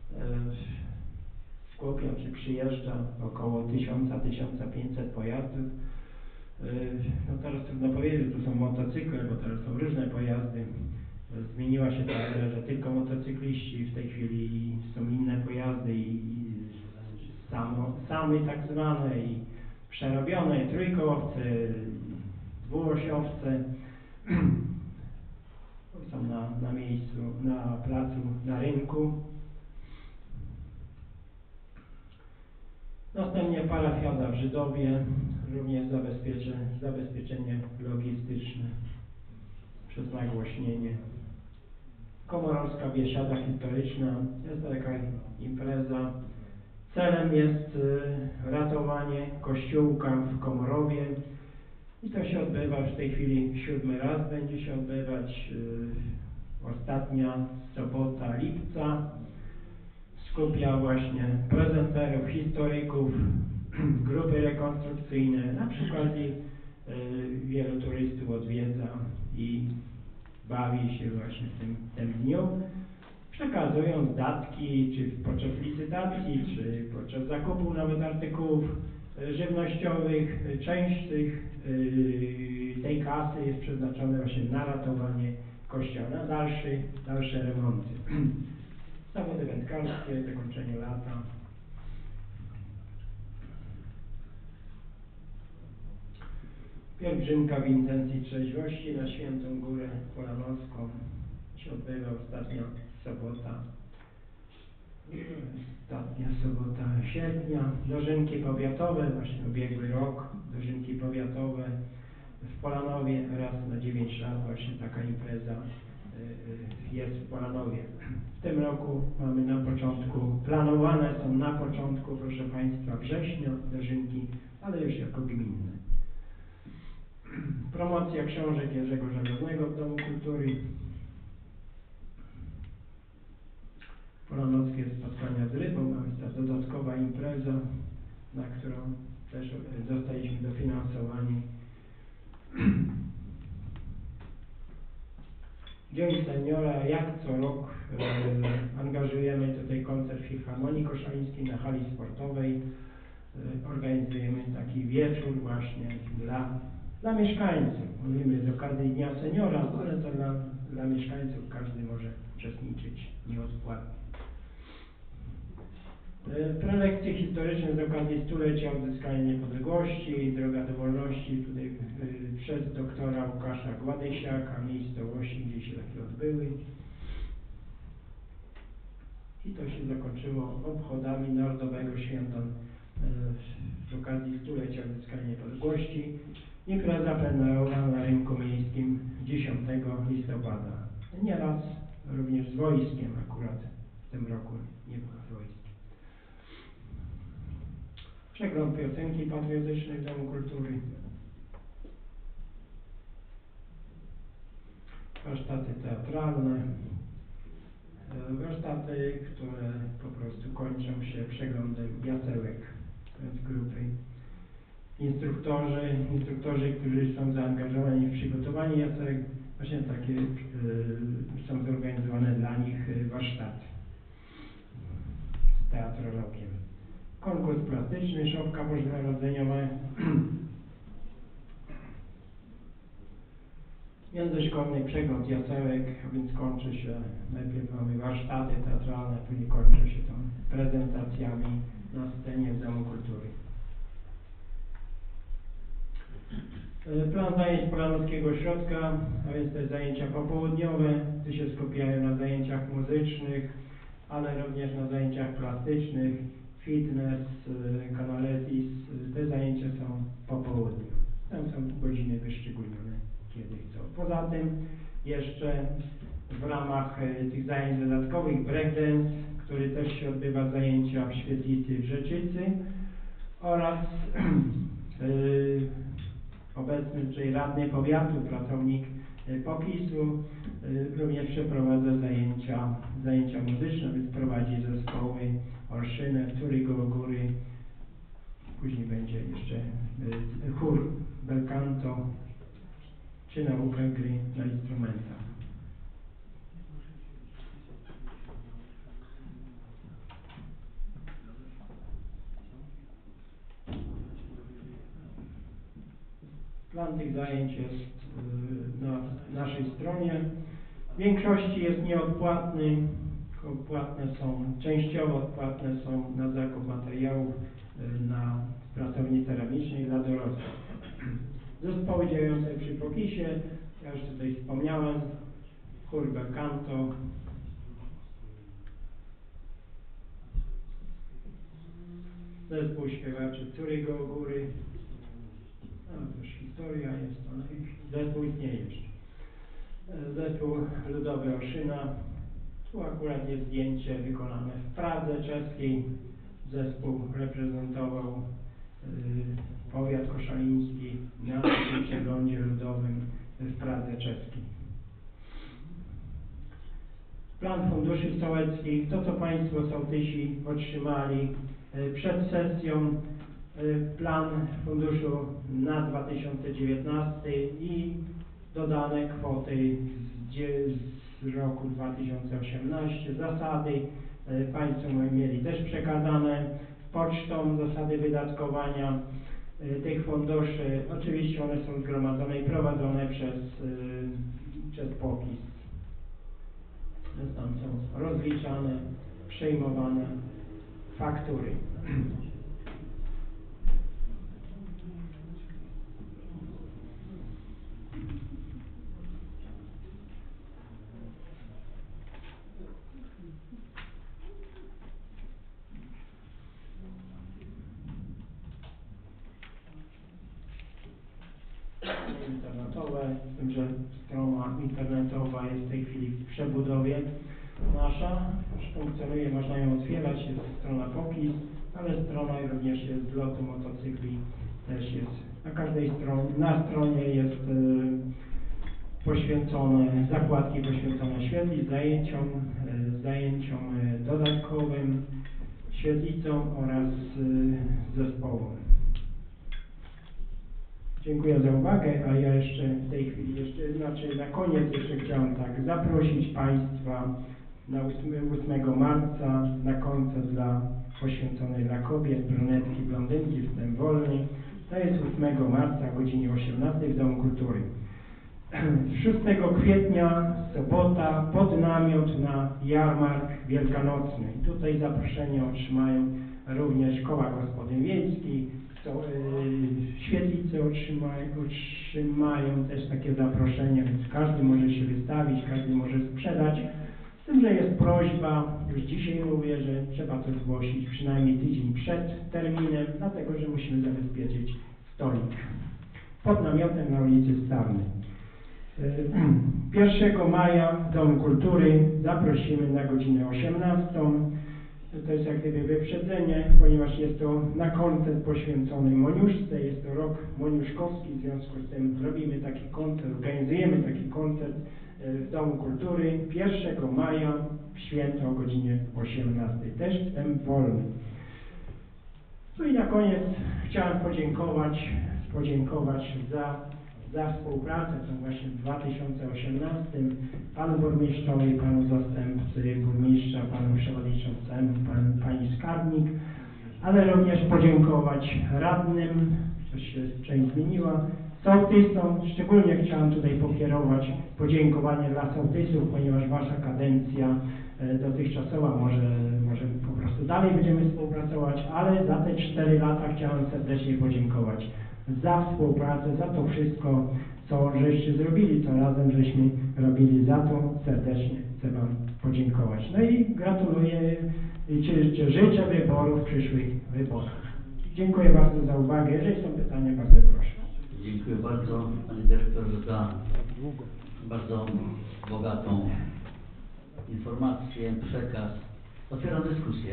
[SPEAKER 5] Skupiam się, przyjeżdża około tysiąc do tysiąca pięciuset pojazdów. Yy, no teraz trudno powiedzieć, że tu są motocykle, bo teraz są różne pojazdy. Zmieniła się ta era, że tylko motocykliści, w tej chwili są inne pojazdy i, i samo, samy tak zwane i przerobione, trójkołowce, dwuosiowce są na, na miejscu, na placu, na rynku. Następnie parafiada w Żydowie, również zabezpieczenie, zabezpieczenie logistyczne przez nagłośnienie. Komorowska Biesiada Historyczna, jest to taka impreza. Celem jest y, ratowanie kościółka w Komorowie i to się odbywa w tej chwili siódmy raz, będzie się odbywać y, ostatnia sobota lipca. Skupia właśnie prezenterów, historyków, grupy rekonstrukcyjne, na przykład i y, wielu turystów odwiedza i bawi się właśnie w tym, tym dniu, przekazując datki, czy podczas licytacji, czy podczas zakupu nawet artykułów żywnościowych. Część tych, yy, tej kasy jest przeznaczona właśnie na ratowanie kościoła, na dalszy, dalsze remonty. Zawody wędkarskie, zakończenie lata. Pielgrzymka w intencji trzeźwości na Świętą Górę Polanowską się odbywa ostatnia sobota, ostatnia sobota sierpnia. Dożynki powiatowe, właśnie ubiegły rok, dożynki powiatowe w Polanowie raz na dziewięć lat właśnie taka impreza jest w Polanowie. W tym roku mamy na początku, planowane są na początku, proszę Państwa, września dożynki, ale już jako gminne. Promocja książek Jerzego Żelaznego w Domu Kultury. Polanowskie spotkania z rybą, a jest ta dodatkowa impreza, na którą też zostaliśmy dofinansowani. Dzień Seniora, jak co rok e, angażujemy tutaj koncert Filharmonii Koszalińskiej na hali sportowej. E, organizujemy taki wieczór właśnie dla Dla mieszkańców. Mówimy z okazji Dnia Seniora, ale to dla, dla mieszkańców każdy może uczestniczyć nieodpłatnie. Prelekcje historyczne z okazji stulecia odzyskania niepodległości, Droga do wolności, tutaj y, przez doktora Łukasza Gładysiaka, miejscowości, gdzie się takie odbyły. I to się zakończyło obchodami Narodowego Święta y, z okazji stulecia odzyskania niepodległości. Impreza plenerowa na rynku miejskim dziesiątego listopada. Nieraz również z wojskiem, akurat w tym roku nie było z wojskiem. Przegląd piosenki patriotycznej w Domu Kultury. Warsztaty teatralne. Warsztaty, które po prostu kończą się przeglądem jasełek, z grupy. Instruktorzy, instruktorzy, którzy są zaangażowani w przygotowanie jasełek, właśnie takie y, są zorganizowane dla nich y, warsztaty z teatrologiem. Konkurs plastyczny, szopka bożonarodzeniowa. Międzyszkolny przegląd jasełek, a więc kończy się, najpierw mamy warsztaty teatralne, później kończy się to prezentacjami na scenie w Domu Kultury. Plan zajęć Polanowskiego Ośrodka, a więc te zajęcia popołudniowe, tu się skupiają na zajęciach muzycznych, ale również na zajęciach plastycznych, fitness, kanalezis, te zajęcia są po południu. Tam są godziny wyszczególnione, kiedy chcą. Poza tym jeszcze w ramach tych zajęć dodatkowych breakdance, który też się odbywa zajęcia w Świetlicy w Rzeczycy oraz yy, obecny, czyli radny powiatu, pracownik POKiS-u, również przeprowadza zajęcia, zajęcia muzyczne, więc prowadzi zespoły Olszynę, Turygo, Góry, później będzie jeszcze chór bel canto, czy naukę gry na instrumentach. Plan tych zajęć jest na naszej stronie. W większości jest nieodpłatny. Odpłatne są, częściowo odpłatne są na zakup materiałów na pracowni ceramicznej dla dorosłych. Zespoły działające przy POKiS-ie, ja już tutaj wspomniałem, chór bel canto, zespół śpiewaczy Turygo, Góry. No, też historia jest, ale zespół istnieje jeszcze. Zespół ludowy Olszyna. Tu akurat jest zdjęcie wykonane w Pradze czeskiej. Zespół reprezentował y, powiat koszaliński na przeglądzie ludowym w Pradze czeskiej. Plan funduszy sołeckich, to co Państwo sołtysi otrzymali y, przed sesją. Plan funduszu na dwa tysiące dziewiętnasty i dodane kwoty z, z roku dwa tysiące osiemnastego. Zasady Państwo mieli też przekazane pocztą, zasady wydatkowania tych funduszy. Oczywiście one są zgromadzone i prowadzone przez, przez POKiS. Tam są rozliczane, przejmowane faktury. Internetowe, z tym, że strona internetowa jest w tej chwili w przebudowie nasza, już funkcjonuje, można ją otwierać, jest strona POKiS, ale strona również jest z lotu motocykli, też jest na każdej stronie, na stronie jest y, poświęcone, zakładki poświęcone świetlic, zajęciom, y, zajęciom y, dodatkowym, świetlicom oraz y, zespołom. Dziękuję za uwagę, a ja jeszcze w tej chwili, jeszcze, znaczy na koniec jeszcze chciałem tak zaprosić Państwa na ósmego marca na koncert dla, poświęcony dla kobiet, brunetki, blondynki, wstęp wolny. To jest ósmego marca o godzinie osiemnastej w Domu Kultury. szóstego kwietnia, sobota, pod namiot na jarmark wielkanocny. I tutaj zaproszenie otrzymają również koła gospodyń wiejskich, to, yy, świetlice otrzymają, otrzymają też takie zaproszenie, więc każdy może się wystawić, każdy może sprzedać. Z tym, że jest prośba, już dzisiaj mówię, że trzeba to zgłosić przynajmniej tydzień przed terminem, dlatego że musimy zabezpieczyć stolik pod namiotem na ulicy Stawnej. pierwszego maja w Dom Kultury zaprosimy na godzinę osiemnastą. To jest jak gdyby wyprzedzenie, ponieważ jest to na koncert poświęcony Moniuszce, jest to rok moniuszkowski, w związku z tym robimy taki koncert, organizujemy taki koncert w Domu Kultury pierwszego maja w święto o godzinie osiemnastej. Też wstęp wolny. No i na koniec chciałem podziękować, podziękować za za współpracę w tym właśnie w dwa tysiące osiemnastym panu burmistrzowi, panu zastępcy burmistrza, panu przewodniczącemu, pan, pani skarbnik, ale również podziękować radnym, coś się część zmieniła, sołtysom. Szczególnie chciałem tutaj pokierować podziękowanie dla sołtysów, ponieważ wasza kadencja e, dotychczasowa, może, może po prostu dalej będziemy współpracować, ale za te cztery lata chciałem serdecznie podziękować za współpracę, za to wszystko, co żeście zrobili, co razem żeśmy robili. Za to serdecznie chcę wam podziękować. No i gratuluję i życzę wyborów w przyszłych wyborach. Dziękuję bardzo za uwagę. Jeżeli są pytania, bardzo proszę.
[SPEAKER 1] Dziękuję bardzo, panie dyrektorze, za bardzo bogatą informację, przekaz. Otwieram dyskusję.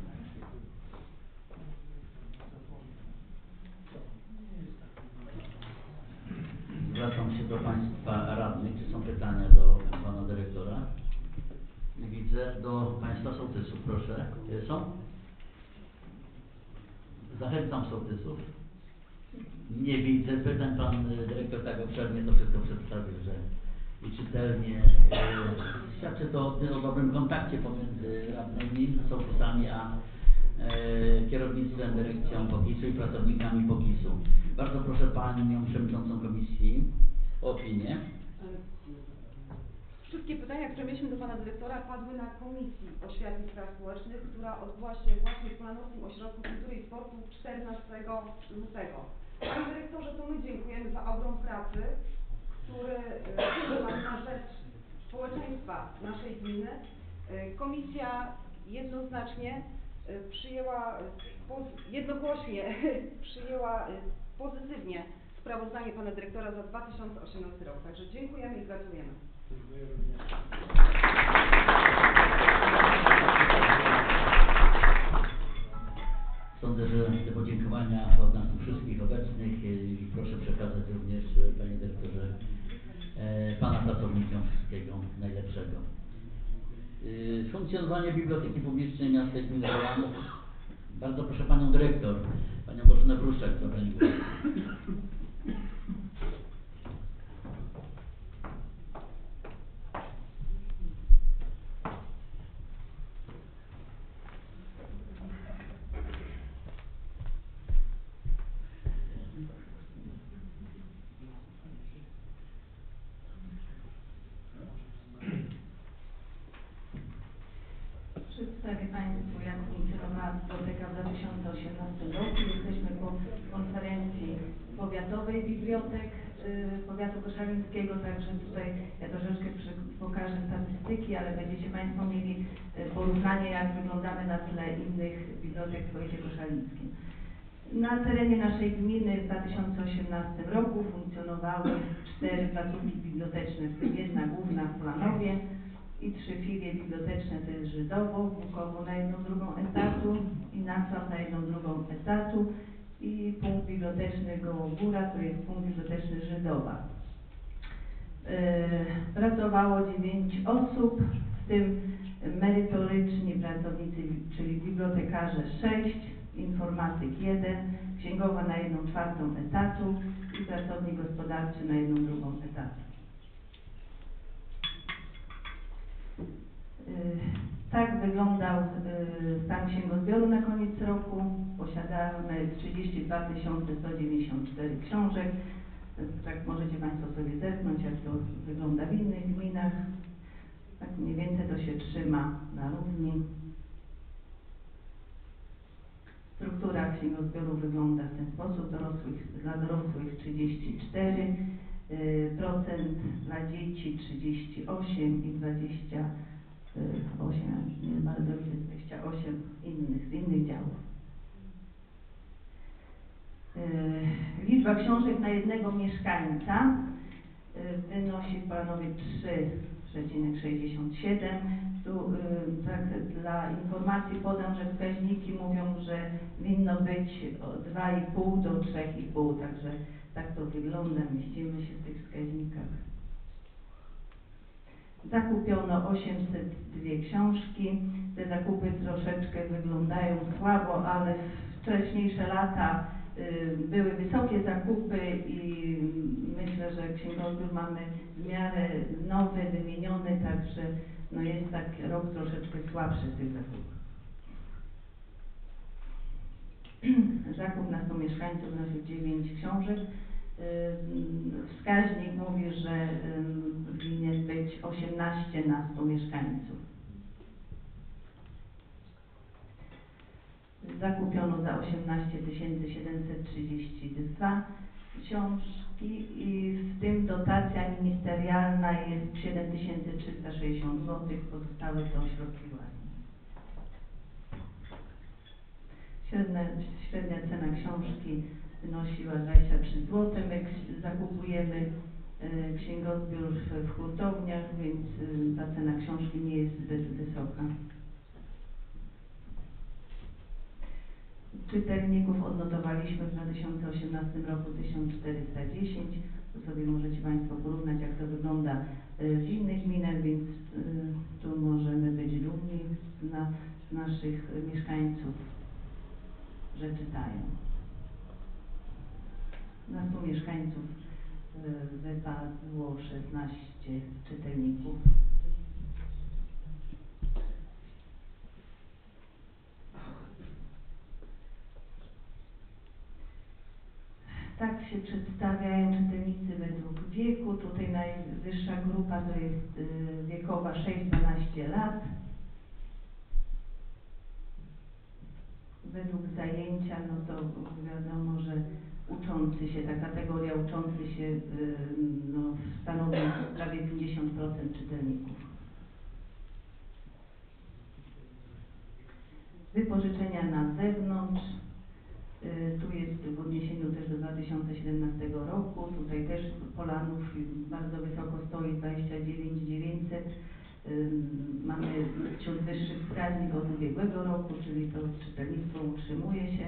[SPEAKER 1] Zwracam się do państwa radnych. Czy są pytania do pana dyrektora? Nie widzę. Do państwa sołtysów, proszę. Są? Zachęcam sołtysów. Nie widzę pytań. Pan dyrektor tak obszernie to wszystko przedstawił, że i czytelnie. E, świadczy to o dobrym kontakcie pomiędzy radnymi, sołtysami, a e, kierownictwem, dyrekcją POKiS-u i pracownikami POKiS-u. Bardzo proszę panią przewodniczącą komisji o opinię.
[SPEAKER 4] Wszystkie pytania, które mieliśmy do pana dyrektora, padły na Komisji Oświaty i Spraw Społecznych, która odbyła się właśnie w Planowskim Ośrodku Kultury i Sportu czternastego lutego. Panie dyrektorze, to my dziękujemy za ogrom pracy, który wykonał pan na rzecz społeczeństwa naszej gminy. Komisja jednoznacznie przyjęła, jednogłośnie przyjęła pozytywnie sprawozdanie pana dyrektora za dwa tysiące osiemnasty rok. Także dziękujemy i gratulujemy.
[SPEAKER 1] Sądzę, że te podziękowania od nas wszystkich obecnych i proszę przekazać również, panie dyrektorze, pana pracownikom wszystkiego najlepszego. Funkcjonowanie Biblioteki Publicznej Miasta i Gminy Wolanów. Bardzo proszę panią dyrektor, panią Bożenę Bruszczak, co pani głos.
[SPEAKER 6] Przedstawię Państwu, jak funkcjonowała biblioteka w dwa tysiące osiemnastym roku. Jesteśmy po konferencji powiatowej bibliotek y, powiatu koszalińskiego, także tutaj ja troszeczkę przy, pokażę statystyki, ale będziecie Państwo mieli y, porównanie, jak wyglądamy na tle innych bibliotek w powiecie koszalińskim. Na terenie naszej gminy w dwa tysiące osiemnastym roku funkcjonowały cztery placówki biblioteczne, w tym jedna główna w Planowie i trzy filie biblioteczne, to jest Żydowo, Bukowo na jedną drugą etatu i Nacław na jedną drugą etatu i punkt biblioteczny Gołogóra, to jest punkt biblioteczny Żydowa. Yy, pracowało dziewięć osób, w tym merytoryczni pracownicy, czyli bibliotekarze sześć, informatyk jeden, księgowa na jedną czwartą etatu i pracownik gospodarczy na jedną drugą etatu. Tak wyglądał stan księgozbioru na koniec roku. Posiadamy trzydzieści dwa tysiące sto dziewięćdziesiąt cztery książek. Tak możecie Państwo sobie zerknąć, jak to wygląda w innych gminach. Tak mniej więcej to się trzyma na równi. Struktura księgozbioru wygląda w ten sposób. Dorosłych, dla dorosłych trzydzieści cztery procent, dla dzieci trzydzieści osiem i dwadzieścia osiem, nie bardzo widzę, dwadzieścia osiem innych, z innych działów. Yy, liczba książek na jednego mieszkańca yy, wynosi w Planowie trzy przecinek sześćdziesiąt siedem. Tu yy, tak dla informacji podam, że wskaźniki mówią, że winno być dwa i pół do trzy i pół, także tak to wygląda, mieścimy się w tych wskaźnikach. Zakupiono osiemset dwie książki. Te zakupy troszeczkę wyglądają słabo, ale w wcześniejsze lata y, były wysokie zakupy i myślę, że księgozbiór mamy w miarę nowy, wymieniony, także no jest tak rok troszeczkę słabszy w tych zakupach. Zakup na sto mieszkańców wynosił dziewięć książek. Wskaźnik mówi, że powinien być osiemnaście na sto mieszkańców. Zakupiono za osiemnaście tysięcy siedemset trzydzieści dwa książki i w tym dotacja ministerialna jest siedem tysięcy trzysta sześćdziesiąt złotych, pozostałe to środki własne. Średnia, średnia cena książki wynosiła dwadzieścia trzy złote. My zakupujemy y, księgozbiór w, w hurtowniach, więc y, ta cena książki nie jest zbyt wysoka. Czytelników odnotowaliśmy w dwa tysiące osiemnastym roku tysiąc czterysta dziesięć. To sobie możecie Państwo porównać, jak to wygląda y, w innych gminach, więc y, tu możemy być dumni na naszych mieszkańców, że czytają. Na stu mieszkańców y, wypadło szesnaście czytelników. Tak się przedstawiają czytelnicy według wieku. Tutaj najwyższa grupa to jest y, wiekowa sześć do dwunastu lat. Według zajęcia, no to wiadomo, że uczący się, ta kategoria uczący się y, no, stanowi prawie pięćdziesiąt procent czytelników. Wypożyczenia na zewnątrz. Y, tu jest w odniesieniu też do dwa tysiące siedemnastego roku. Tutaj też Polanów bardzo wysoko stoi, dwadzieścia dziewięć tysięcy dziewięćset. Y, mamy ciut wyższy wskaźnik od ubiegłego roku, czyli to czytelnictwo utrzymuje się.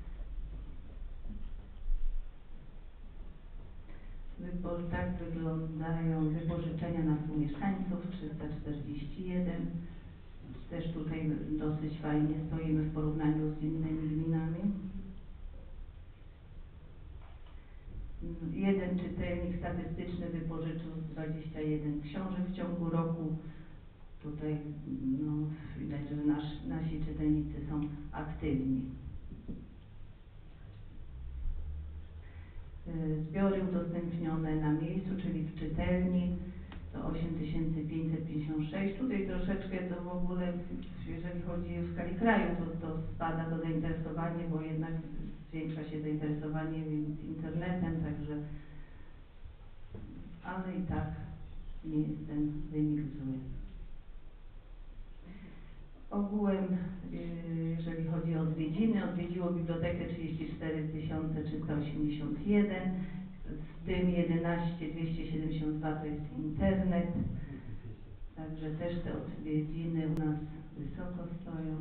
[SPEAKER 6] Wypo- tak wyglądają wypożyczenia na stu mieszkańców, trzysta czterdzieści jeden. Też tutaj dosyć fajnie stoimy w porównaniu z innymi gminami. Jeden czytelnik statystyczny wypożyczył dwadzieścia jeden książek w ciągu roku. Tutaj no, widać, że nasz, nasi czytelnicy są aktywni. Zbiory udostępnione na miejscu, czyli w czytelni, to osiem tysięcy pięćset pięćdziesiąt sześć. Tutaj troszeczkę to w ogóle, jeżeli chodzi o skali kraju, to, to spada to zainteresowanie, bo jednak zwiększa się zainteresowanie internetem, także, ale i tak nie jest ten wynik zły. Ogółem, jeżeli chodzi o odwiedziny, odwiedziło bibliotekę trzydzieści cztery tysiące trzysta osiemdziesiąt jeden, w tym jedenaście tysięcy dwieście siedemdziesiąt dwa to jest internet, także też te odwiedziny u nas wysoko stoją.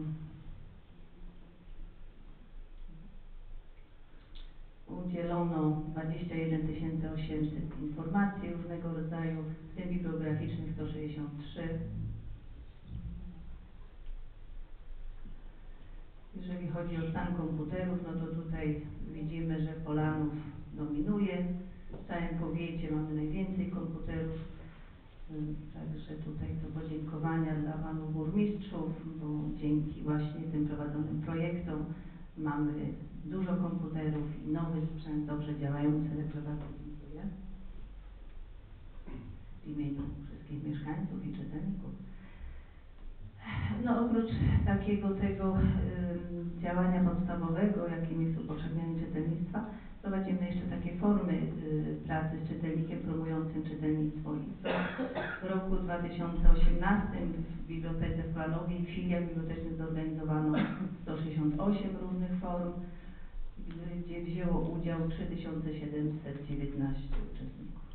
[SPEAKER 6] Udzielono dwadzieścia jeden tysięcy osiemset informacji różnego rodzaju, w tym bibliograficznych sto sześćdziesiąt trzy. Jeżeli chodzi o stan komputerów, no to tutaj widzimy, że Polanów dominuje. W całym powiecie mamy najwięcej komputerów. Także tutaj to podziękowania dla panów burmistrzów, bo dzięki właśnie tym prowadzonym projektom mamy dużo komputerów i nowy sprzęt dobrze działający. Także bardzo dziękuję w imieniu wszystkich mieszkańców i czytelników. No oprócz takiego tego y, działania podstawowego, jakim jest upowszechnianie czytelnictwa, prowadzimy jeszcze takie formy y, pracy z czytelnikiem promującym czytelnictwo. I to w roku dwa tysiące osiemnastym w Bibliotece w Planowie i filiach bibliotecznych zorganizowano sto sześćdziesiąt osiem różnych form, gdzie wzięło udział trzy tysiące siedemset dziewiętnaście uczestników.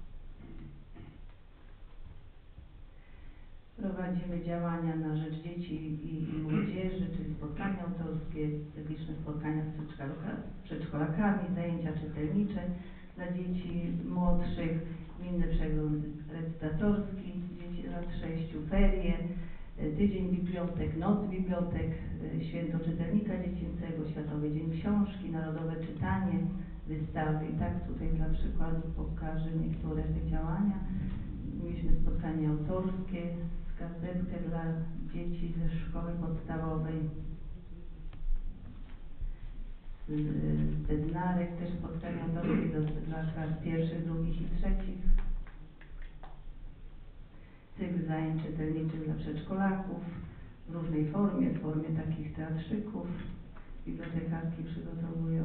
[SPEAKER 6] Prowadzimy działania na rzecz dzieci i, i młodzieży, czyli spotkania autorskie, cykliczne spotkania z przedszkolaka, przedszkolakami, zajęcia czytelnicze dla dzieci młodszych, gminny przegląd recytatorski, dzieci lat sześciu, ferie, y, Tydzień Bibliotek, Noc Bibliotek, y, Święto Czytelnika Dziecięcego, Światowy Dzień Książki, Narodowe Czytanie, wystawy. I tak tutaj dla przykładu pokażę niektóre te działania. Mieliśmy spotkanie autorskie, gazetkę dla dzieci ze szkoły podstawowej, Bednarek, też spotkanie autorskie do, dla klas pierwszych, drugich i trzecich. Cykl zajęć czytelniczych dla przedszkolaków w różnej formie, w formie takich teatrzyków. Bibliotekarki przygotowują.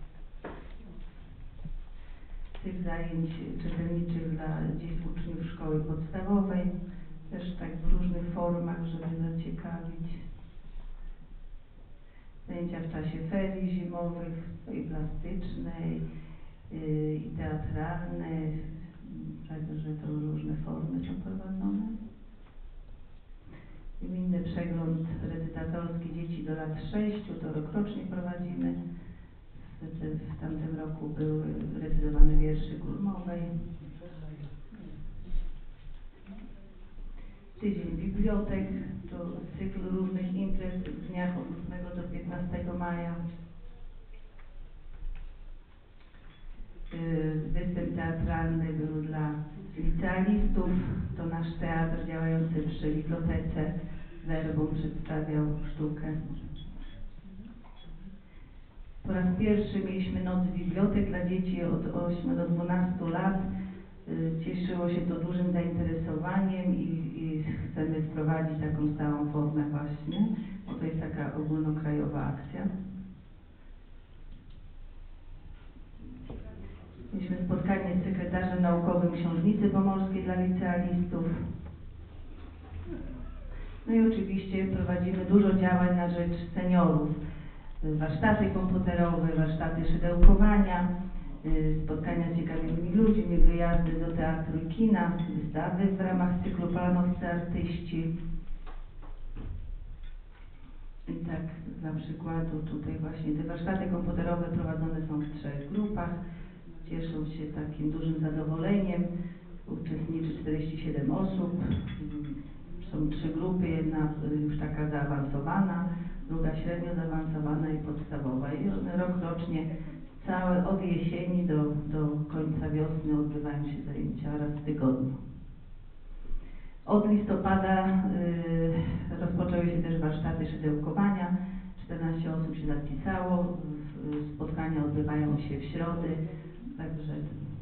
[SPEAKER 6] Cykl zajęć czytelniczych dla dzieci, uczniów szkoły podstawowej, też tak w różnych formach, żeby zaciekawić. Zajęcia w czasie ferii zimowych, i plastycznej, yy, i teatralnej, także to różne formy są prowadzone. Gminny przegląd recytatorski dzieci do lat sześciu, to rokrocznie prowadzimy. W, w tamtym roku były recytowane wiersze Gurmowej. Tydzień Bibliotek, to cykl różnych imprez w dniach od ósmego do piętnastego maja. Występ teatralny był dla licealistów, to nasz teatr działający przy bibliotece Verbum przedstawiał sztukę. Po raz pierwszy mieliśmy Noc Bibliotek dla dzieci od ośmiu do dwunastu lat. Cieszyło się to dużym zainteresowaniem i, i chcemy wprowadzić taką stałą formę właśnie, bo to jest taka ogólnokrajowa akcja. Mieliśmy spotkanie z sekretarzem naukowym Książnicy Pomorskiej dla licealistów. No i oczywiście prowadzimy dużo działań na rzecz seniorów. Warsztaty komputerowe, warsztaty szydełkowania, spotkania z ciekawymi ludźmi, wyjazdy do teatru i kina, wystawy w ramach cyklu Polanowscy Artyści. I tak dla przykładu tutaj właśnie te warsztaty komputerowe prowadzone są w trzech grupach. Cieszą się takim dużym zadowoleniem. Uczestniczy czterdzieści siedem osób. Są trzy grupy, jedna już taka zaawansowana, druga średnio zaawansowana i podstawowa. I one rok rocznie, całe od jesieni do, do końca wiosny odbywają się zajęcia raz w tygodniu. Od listopada y, rozpoczęły się też warsztaty szydełkowania. czternaście osób się zapisało. Spotkania odbywają się w środy. Także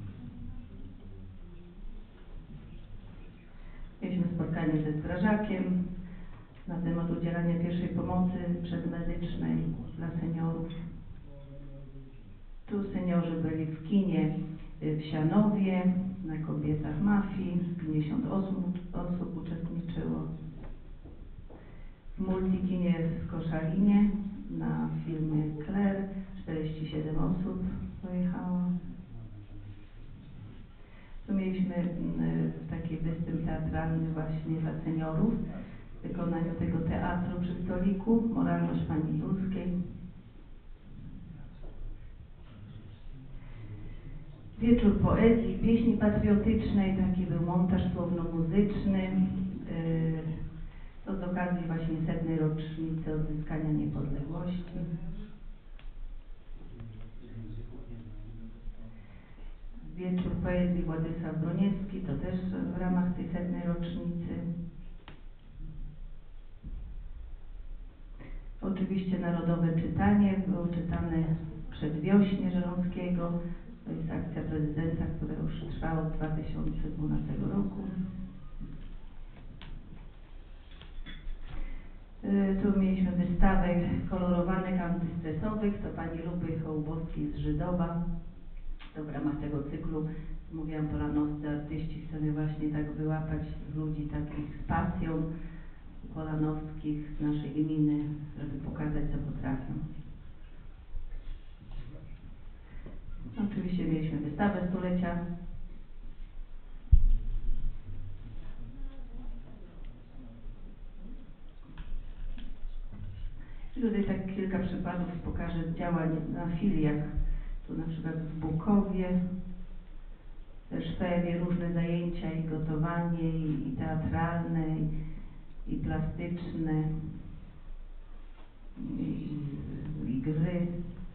[SPEAKER 6] mieliśmy spotkanie ze strażakiem na temat udzielania pierwszej pomocy przedmedycznej dla seniorów. Tu seniorzy byli w kinie w Sianowie, na Kobietach Mafii, pięćdziesiąt osób, osób uczestniczyło. W multikinie w Koszalinie na filmie Claire czterdzieści siedem osób pojechało. Tu mieliśmy y, taki występ teatralny właśnie dla seniorów w wykonaniu tego teatru przy stoliku, Moralność Pani Dulskiej. Wieczór poezji, pieśni patriotycznej, taki był montaż słowno-muzyczny. Yy, to z okazji właśnie setnej rocznicy odzyskania niepodległości. Wieczór poezji Władysław Broniewski, to też w ramach tej setnej rocznicy. Oczywiście Narodowe Czytanie, było czytane Przedwiośnie Żeromskiego. To jest akcja prezydenta, która już trwa od dwa tysiące dwunastego roku. Yy, tu mieliśmy wystawę kolorowanek antystresowych, to pani Luby Hołbowskiej z Żydowa. To w ramach tego cyklu, mówiłam, Polanowscy Artyści, chcemy właśnie tak wyłapać ludzi takich z pasją polanowskich z naszej gminy, żeby pokazać, co potrafią. Oczywiście mieliśmy wystawę stulecia. I tutaj tak kilka przykładów pokażę działań na filiach. Tu na przykład w Bukowie, też ferie, różne zajęcia i gotowanie, i, i teatralne, i i plastyczne, i, i gry,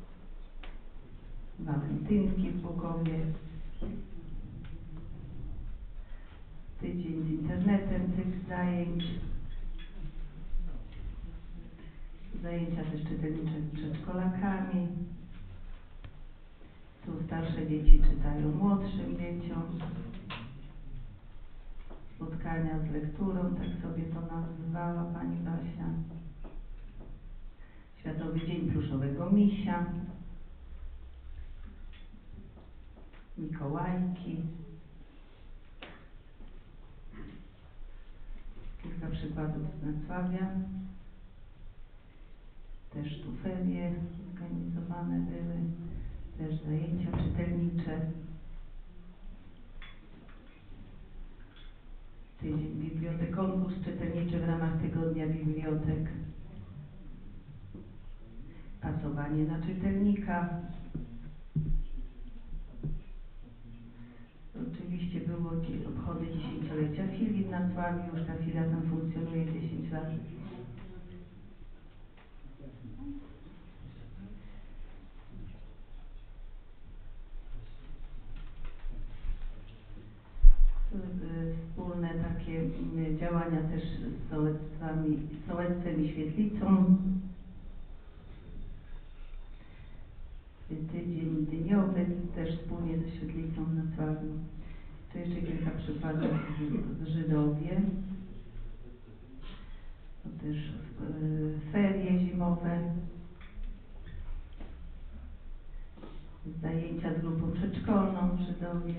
[SPEAKER 6] walentynki w Bukowie, tydzień z internetem, cykl zajęć, zajęcia też czytelnicze z przedszkolakami. Tu starsze dzieci czytają młodszym dzieciom. Spotkania z lekturą, tak sobie to nazywała pani Basia. Światowy Dzień Pluszowego Misia. Mikołajki. Kilka przykładów z Wrocławia. Też tu ferie zorganizowane były, też zajęcia czytelnicze. Tydzień bibliotek, konkurs czytelniczy w ramach Tygodnia Bibliotek. Pasowanie na czytelnika. Oczywiście było obchody dziesięciolecia filii w Wrocławiu, już ta filia tam funkcjonuje dziesięć lat. Wspólne takie działania też z sołectwami, sołectwem i Świetlicą. Tydzień dniowy też wspólnie ze Świetlicą w Wrocławiu. Tu jeszcze kilka przykładów z Żydowie. To też e, ferie zimowe. Zajęcia z grupą przedszkolną w Żydowie.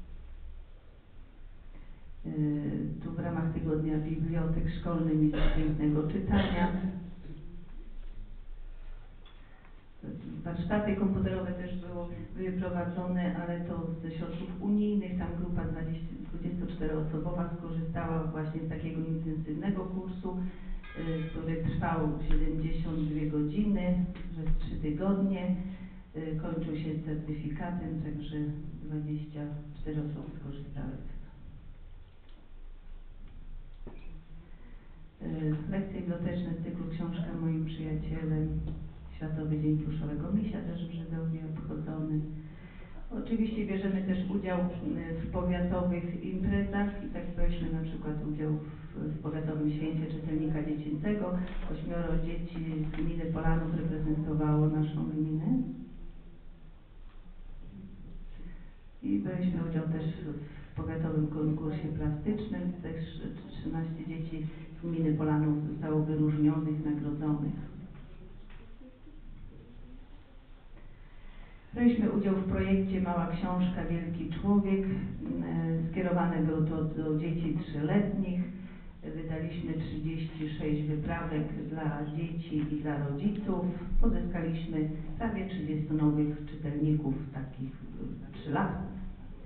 [SPEAKER 6] Tu w ramach Tygodnia Bibliotek Szkolnych Miejsc Pięknego Czytania. Warsztaty komputerowe też było, były prowadzone, ale to ze środków unijnych. Tam grupa dwudziestoczteroosobowa skorzystała właśnie z takiego intensywnego kursu, który trwał siedemdziesiąt dwie godziny przez trzy tygodnie. Kończył się certyfikatem, także dwadzieścia cztery osoby skorzystały. Lekcje biblioteczne z cyklu Książka moim przyjacielem. Światowy Dzień Pluszowego Misia też w Żydowie obchodzony. Oczywiście bierzemy też udział w powiatowych imprezach i tak weźmy na przykład udział w, w Powiatowym Święcie Czytelnika Dziecięcego. Ośmioro dzieci z gminy Polanów reprezentowało naszą gminę. I braliśmy udział też w powiatowym konkursie plastycznym. Też trzynaście dzieci z gminy Polanów zostało wyróżnionych, nagrodzonych. Braliśmy udział w projekcie Mała Książka, Wielki Człowiek. Skierowane było to do dzieci trzyletnich. Wydaliśmy trzydzieści sześć wyprawek dla dzieci i dla rodziców. Pozyskaliśmy prawie trzydziestu nowych czytelników, takich trzylatków.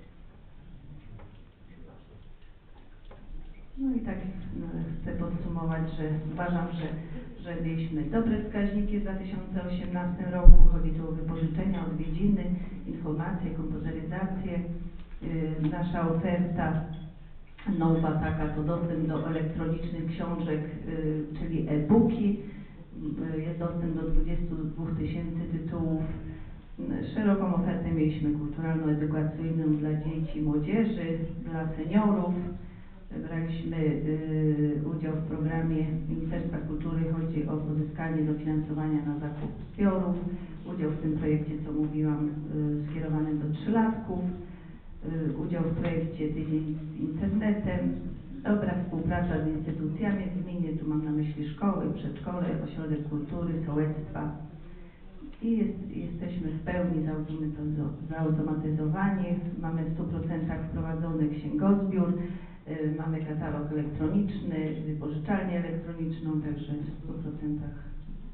[SPEAKER 6] No i tak no, chcę podsumować, że uważam, że, że mieliśmy dobre wskaźniki w dwa tysiące osiemnastym roku. Chodzi tu o wypożyczenia, odwiedziny, informacje, komputeryzację. Yy, nasza oferta nowa taka to dostęp do elektronicznych książek, yy, czyli e-booki. Yy, jest dostęp do dwudziestu dwóch tysięcy tytułów. Yy, szeroką ofertę mieliśmy kulturalno-edukacyjną dla dzieci, młodzieży, dla seniorów. Braliśmy y, udział w programie Ministerstwa Kultury, chodzi o pozyskanie dofinansowania na zakup zbiorów. Udział w tym projekcie, co mówiłam, y, skierowanym do trzylatków. Y, udział w projekcie Tydzień z internetem. Dobra współpraca z instytucjami w gminie, tu mam na myśli szkoły, przedszkole, ośrodek kultury, sołectwa. I jest, jesteśmy w pełni zautomatyzowani. Mamy w stu procentach wprowadzony księgozbiór. Mamy katalog elektroniczny, wypożyczalnię elektroniczną, także w stu procentach.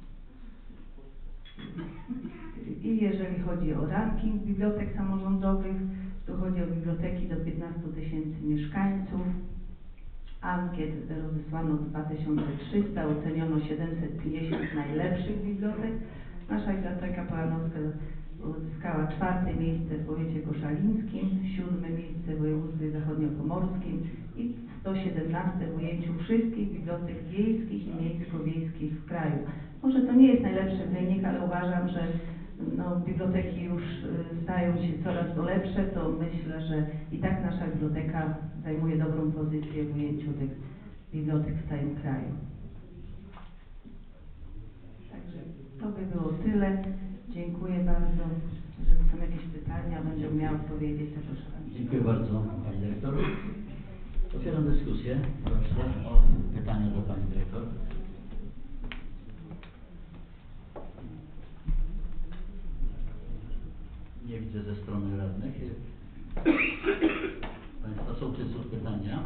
[SPEAKER 6] I jeżeli chodzi o ranking bibliotek samorządowych, tu chodzi o biblioteki do piętnastu tysięcy mieszkańców. Ankiet rozesłano dwa tysiące trzysta, oceniono siedemset pięćdziesiąt najlepszych bibliotek. Nasza Biblioteka Polanowska uzyskała czwarte miejsce w powiecie koszalińskim, siódme miejsce w województwie zachodniopomorskim i sto siedemnaste w ujęciu wszystkich bibliotek wiejskich i miejsko-wiejskich w kraju. Może to nie jest najlepszy wynik, ale uważam, że no, biblioteki już y, stają się coraz to lepsze, to myślę, że i tak nasza biblioteka zajmuje dobrą pozycję w ujęciu tych bibliotek w całym kraju. Także to by było tyle. Dziękuję bardzo. Jeżeli są jakieś pytania, będę miała odpowiedzieć, to proszę bardzo.
[SPEAKER 1] Dziękuję bardzo Pani Dyrektor. Otwieram dyskusję. Proszę o pytania do Pani Dyrektor. Nie widzę ze strony radnych. Państwa sołtysów pytania.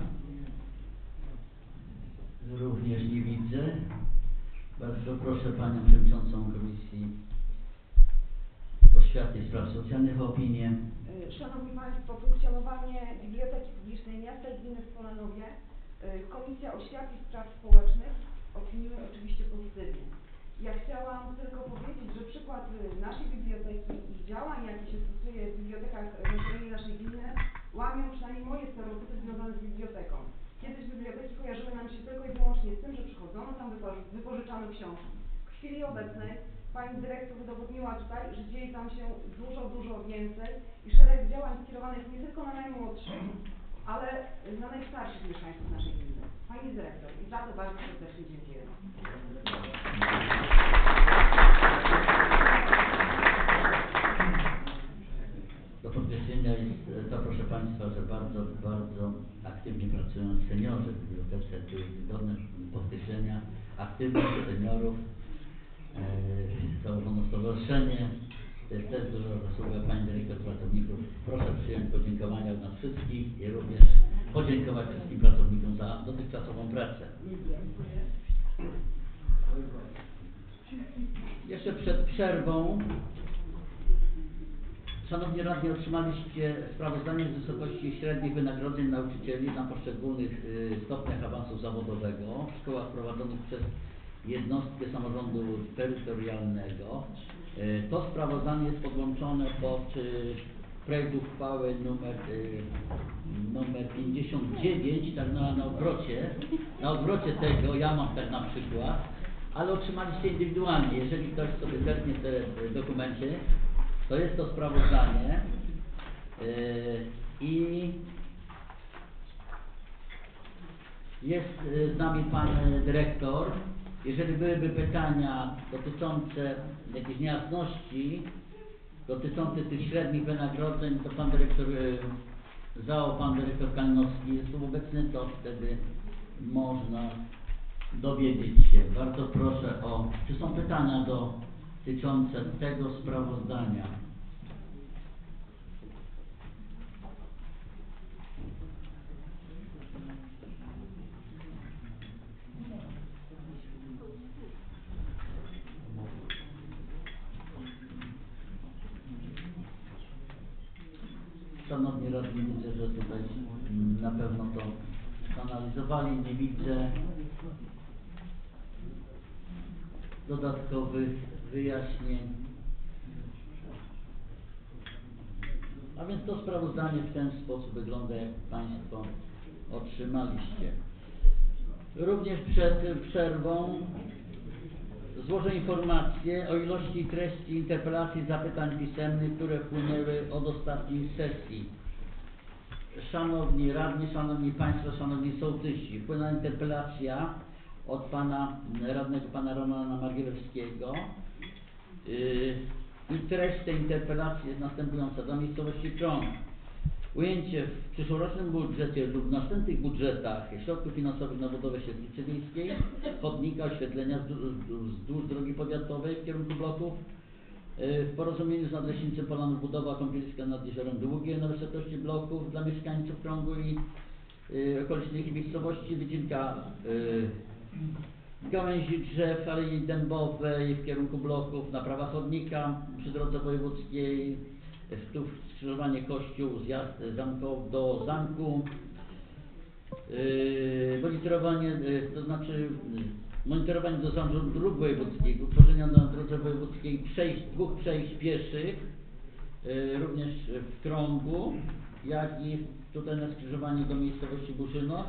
[SPEAKER 1] Również nie widzę. Bardzo proszę Panią Przewodniczącą Komisji Oświaty i Spraw Socjalnych o opinię.
[SPEAKER 4] Szanowni Państwo, funkcjonowanie Biblioteki Publicznej Miasta i Gminy w Polanowie Komisja Oświaty i Spraw Społecznych opiniuje oczywiście pozytywnie. Ja chciałam tylko powiedzieć, że przykład naszej biblioteki i działań, jakie się stosuje w bibliotekach na terenie naszej gminy, łamią przynajmniej moje stereotypy związane z biblioteką. Kiedyś biblioteki kojarzyły nam się tylko i wyłącznie z tym, że przychodzono tam, wypożyczano książki. W chwili obecnej Pani Dyrektor udowodniła tutaj, że dzieje tam się dużo, dużo więcej i szereg działań skierowanych nie tylko na najmłodszych, ale na najstarszych mieszkańców naszej gminy. Pani Dyrektor, i za to bardzo serdecznie dziękujemy.
[SPEAKER 1] Do podkreślenia jest to, proszę Państwa, że bardzo, bardzo aktywnie pracują seniorzy w bibliotece. Tu jest godne podkreślenia aktywność seniorów. Założono stowarzyszenie. To jest też duża zasługa Pani Dyrektor, pracowników. Proszę przyjąć podziękowania od nas wszystkich i również podziękować wszystkim pracownikom za dotychczasową pracę. Jeszcze przed przerwą, Szanowni Radni, otrzymaliście sprawozdanie z wysokości średnich wynagrodzeń nauczycieli na poszczególnych y, stopniach awansu zawodowego w szkołach prowadzonych przez jednostkę samorządu terytorialnego. Y, to sprawozdanie jest podłączone pod y, projekt uchwały numer, y, numer pięćdziesiąt dziewięć, tak na, na odwrocie, na odwrocie tego, ja mam tak na przykład, ale otrzymaliście indywidualnie. Jeżeli ktoś sobie zerknie te dokumenty, to jest to sprawozdanie yy, i jest z nami Pan Dyrektor. Jeżeli byłyby pytania dotyczące jakichś niejasności dotyczące tych średnich wynagrodzeń, to Pan Dyrektor yy, zał, Pan Dyrektor Kalinowski jest tu obecny, to wtedy można dowiedzieć się. Bardzo proszę o, czy są pytania dotyczące tego sprawozdania? Szanowni Radni, widzę, że tutaj na pewno to analizowali, nie widzę dodatkowych wyjaśnień. A więc to sprawozdanie w ten sposób wygląda, jak Państwo otrzymaliście. Również przed przerwą złożę informację o ilości i treści interpelacji i zapytań pisemnych, które wpłynęły od ostatniej sesji. Szanowni Radni, Szanowni Państwo, Szanowni Sołtysi, wpłynęła interpelacja od Pana Radnego, Pana Romana Margielewskiego. Yy, I treść tej interpelacji jest następująca. Dla miejscowości Krąg. Ujęcie w przyszłorocznym budżecie lub w następnych budżetach środków finansowych na budowę świetlicy wiejskiej, chodnika, oświetlenia wzdłuż drogi powiatowej w kierunku bloków. Yy, w porozumieniu z Nadleśnictwem Polanów budowa kąpieliska nad Jeziorem Długie na wysokości bloków dla mieszkańców Krągu i yy, okolicznych miejscowości. Wycinka yy, gałęzi drzew, alei dębowej w kierunku bloków, naprawa chodnika przy drodze wojewódzkiej, tu skrzyżowanie kościół, zjazd zamkowy do zamku, yy, monitorowanie, yy, to znaczy yy, monitorowanie do zamku dróg wojewódzkich, utworzenia na drodze wojewódzkiej przejść, dwóch przejść pieszych y, również w Krągu, jak i tutaj na skrzyżowaniu do miejscowości Buszyno.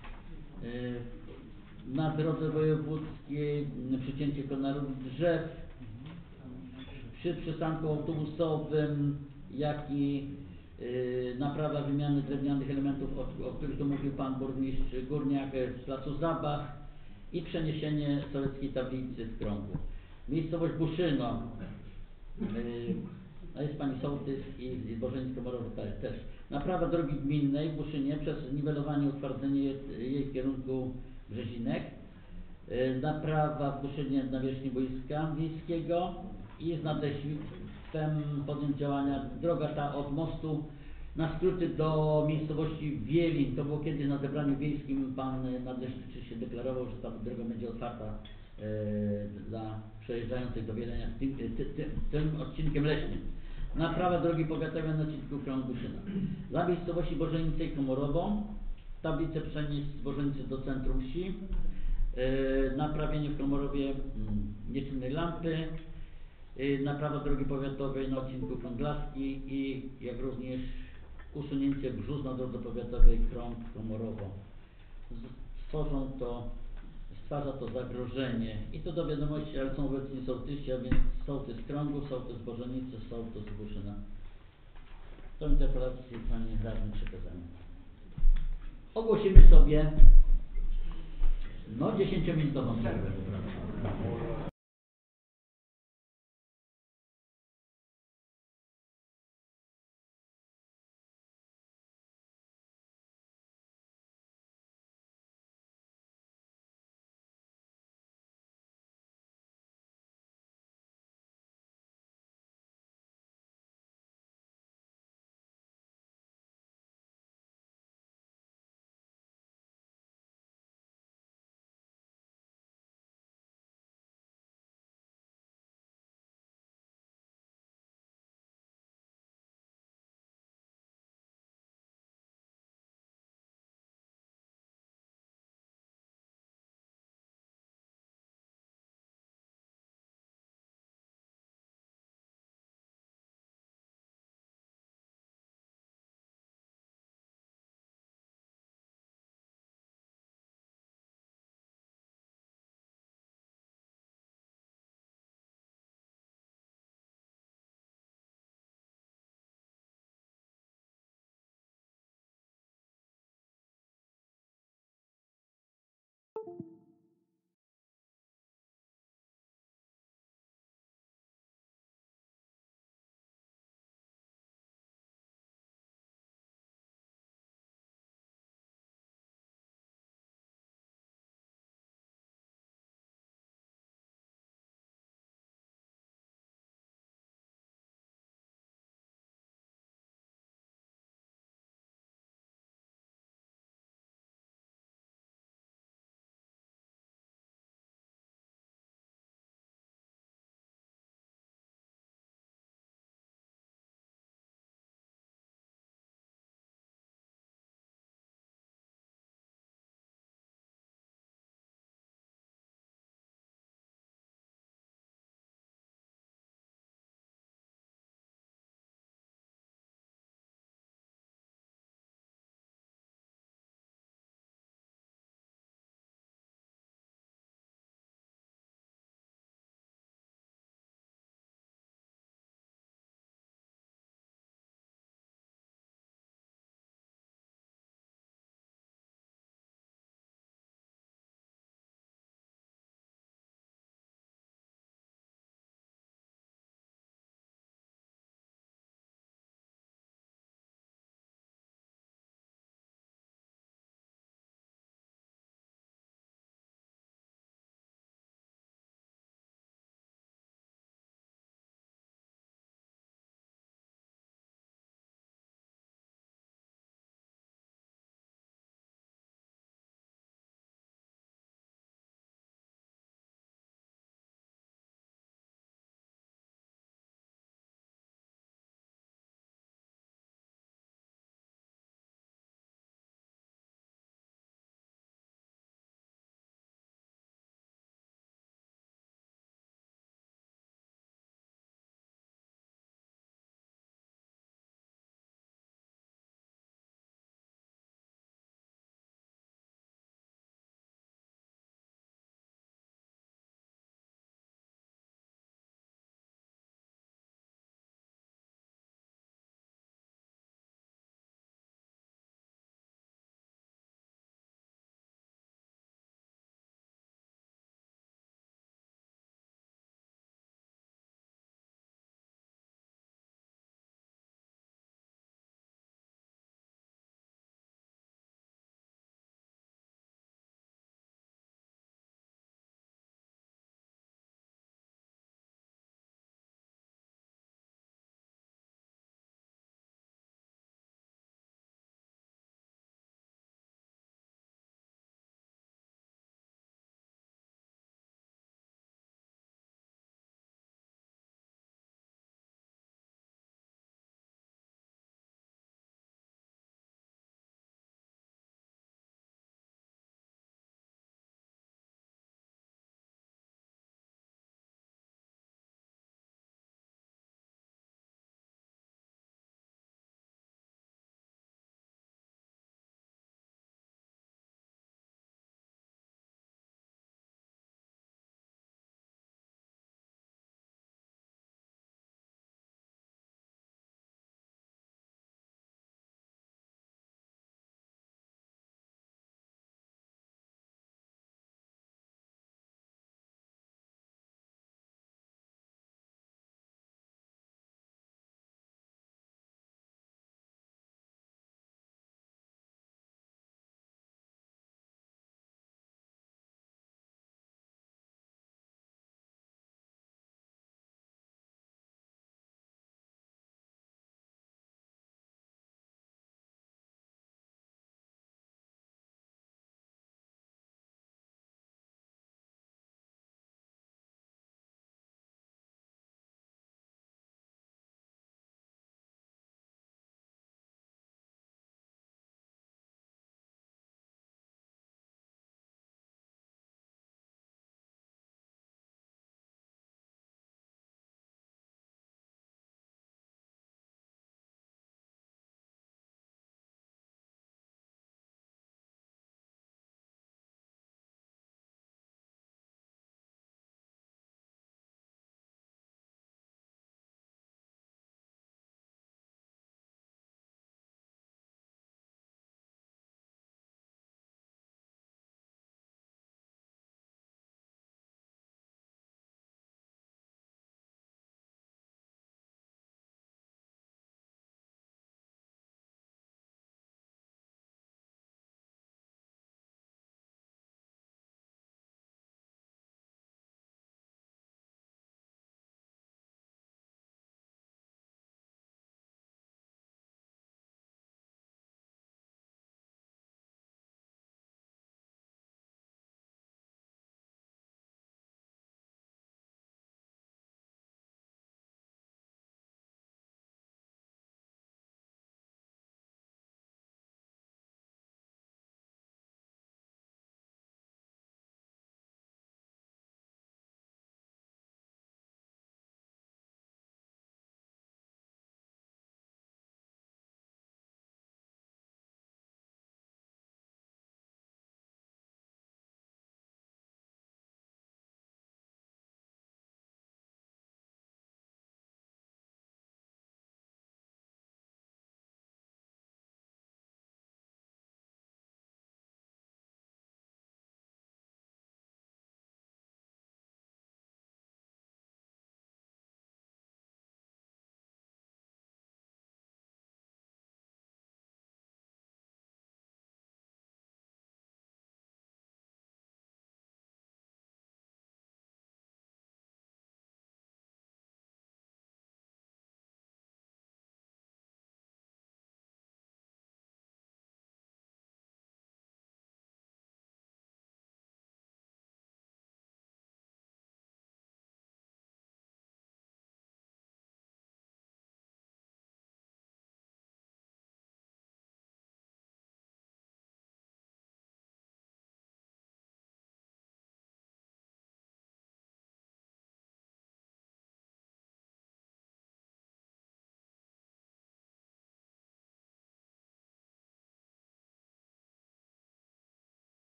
[SPEAKER 1] Y, na drodze wojewódzkiej przycięcie konarów drzew, przy przystanku autobusowym, jak i y, naprawa wymiany drewnianych elementów, o, o których tu mówił Pan Burmistrz Górniak, z placu zabaw i przeniesienie sołeckiej tablicy w Krągu. Miejscowość Buszyno, y, no jest Pani Sołtys i Bożeniec Komorowy też. Naprawa drogi gminnej w Buszynie przez niwelowanie, utwardzenie jej, jej w kierunku Brzezinek. Y, naprawa w Buszynie nawierzchni boiska wiejskiego i z nadleśnictwem podjąć działania. Droga ta od mostu na skróty do miejscowości Wielin. To było kiedyś na zebraniu wiejskim. Pan nadleśniczy się deklarował, że ta droga będzie otwarta e, dla przejeżdżających do Wielenia tym, ty, ty, tym odcinkiem leśnym. Naprawa drogi powiatowej na odcinku Krąg-Buszyna. Dla miejscowości Bożenice i Komorową tablicę przenieść z Bożenicy do centrum wsi. E, naprawienie w Komorowie m, nieczynnej lampy. Naprawa drogi powiatowej na odcinku Krąglaski i jak również usunięcie brzus na drodze powiatowej Krąg-Komorowo. Stworzą to, stwarza to zagrożenie i to do wiadomości, ale są obecni sołtysi, a więc sołtys Krągu, sołtys Bożenicy, sołtys Buszyna. Tą interpelację Pani Radny przekazamy. Ogłosimy sobie no dziesięciominutową przerwę.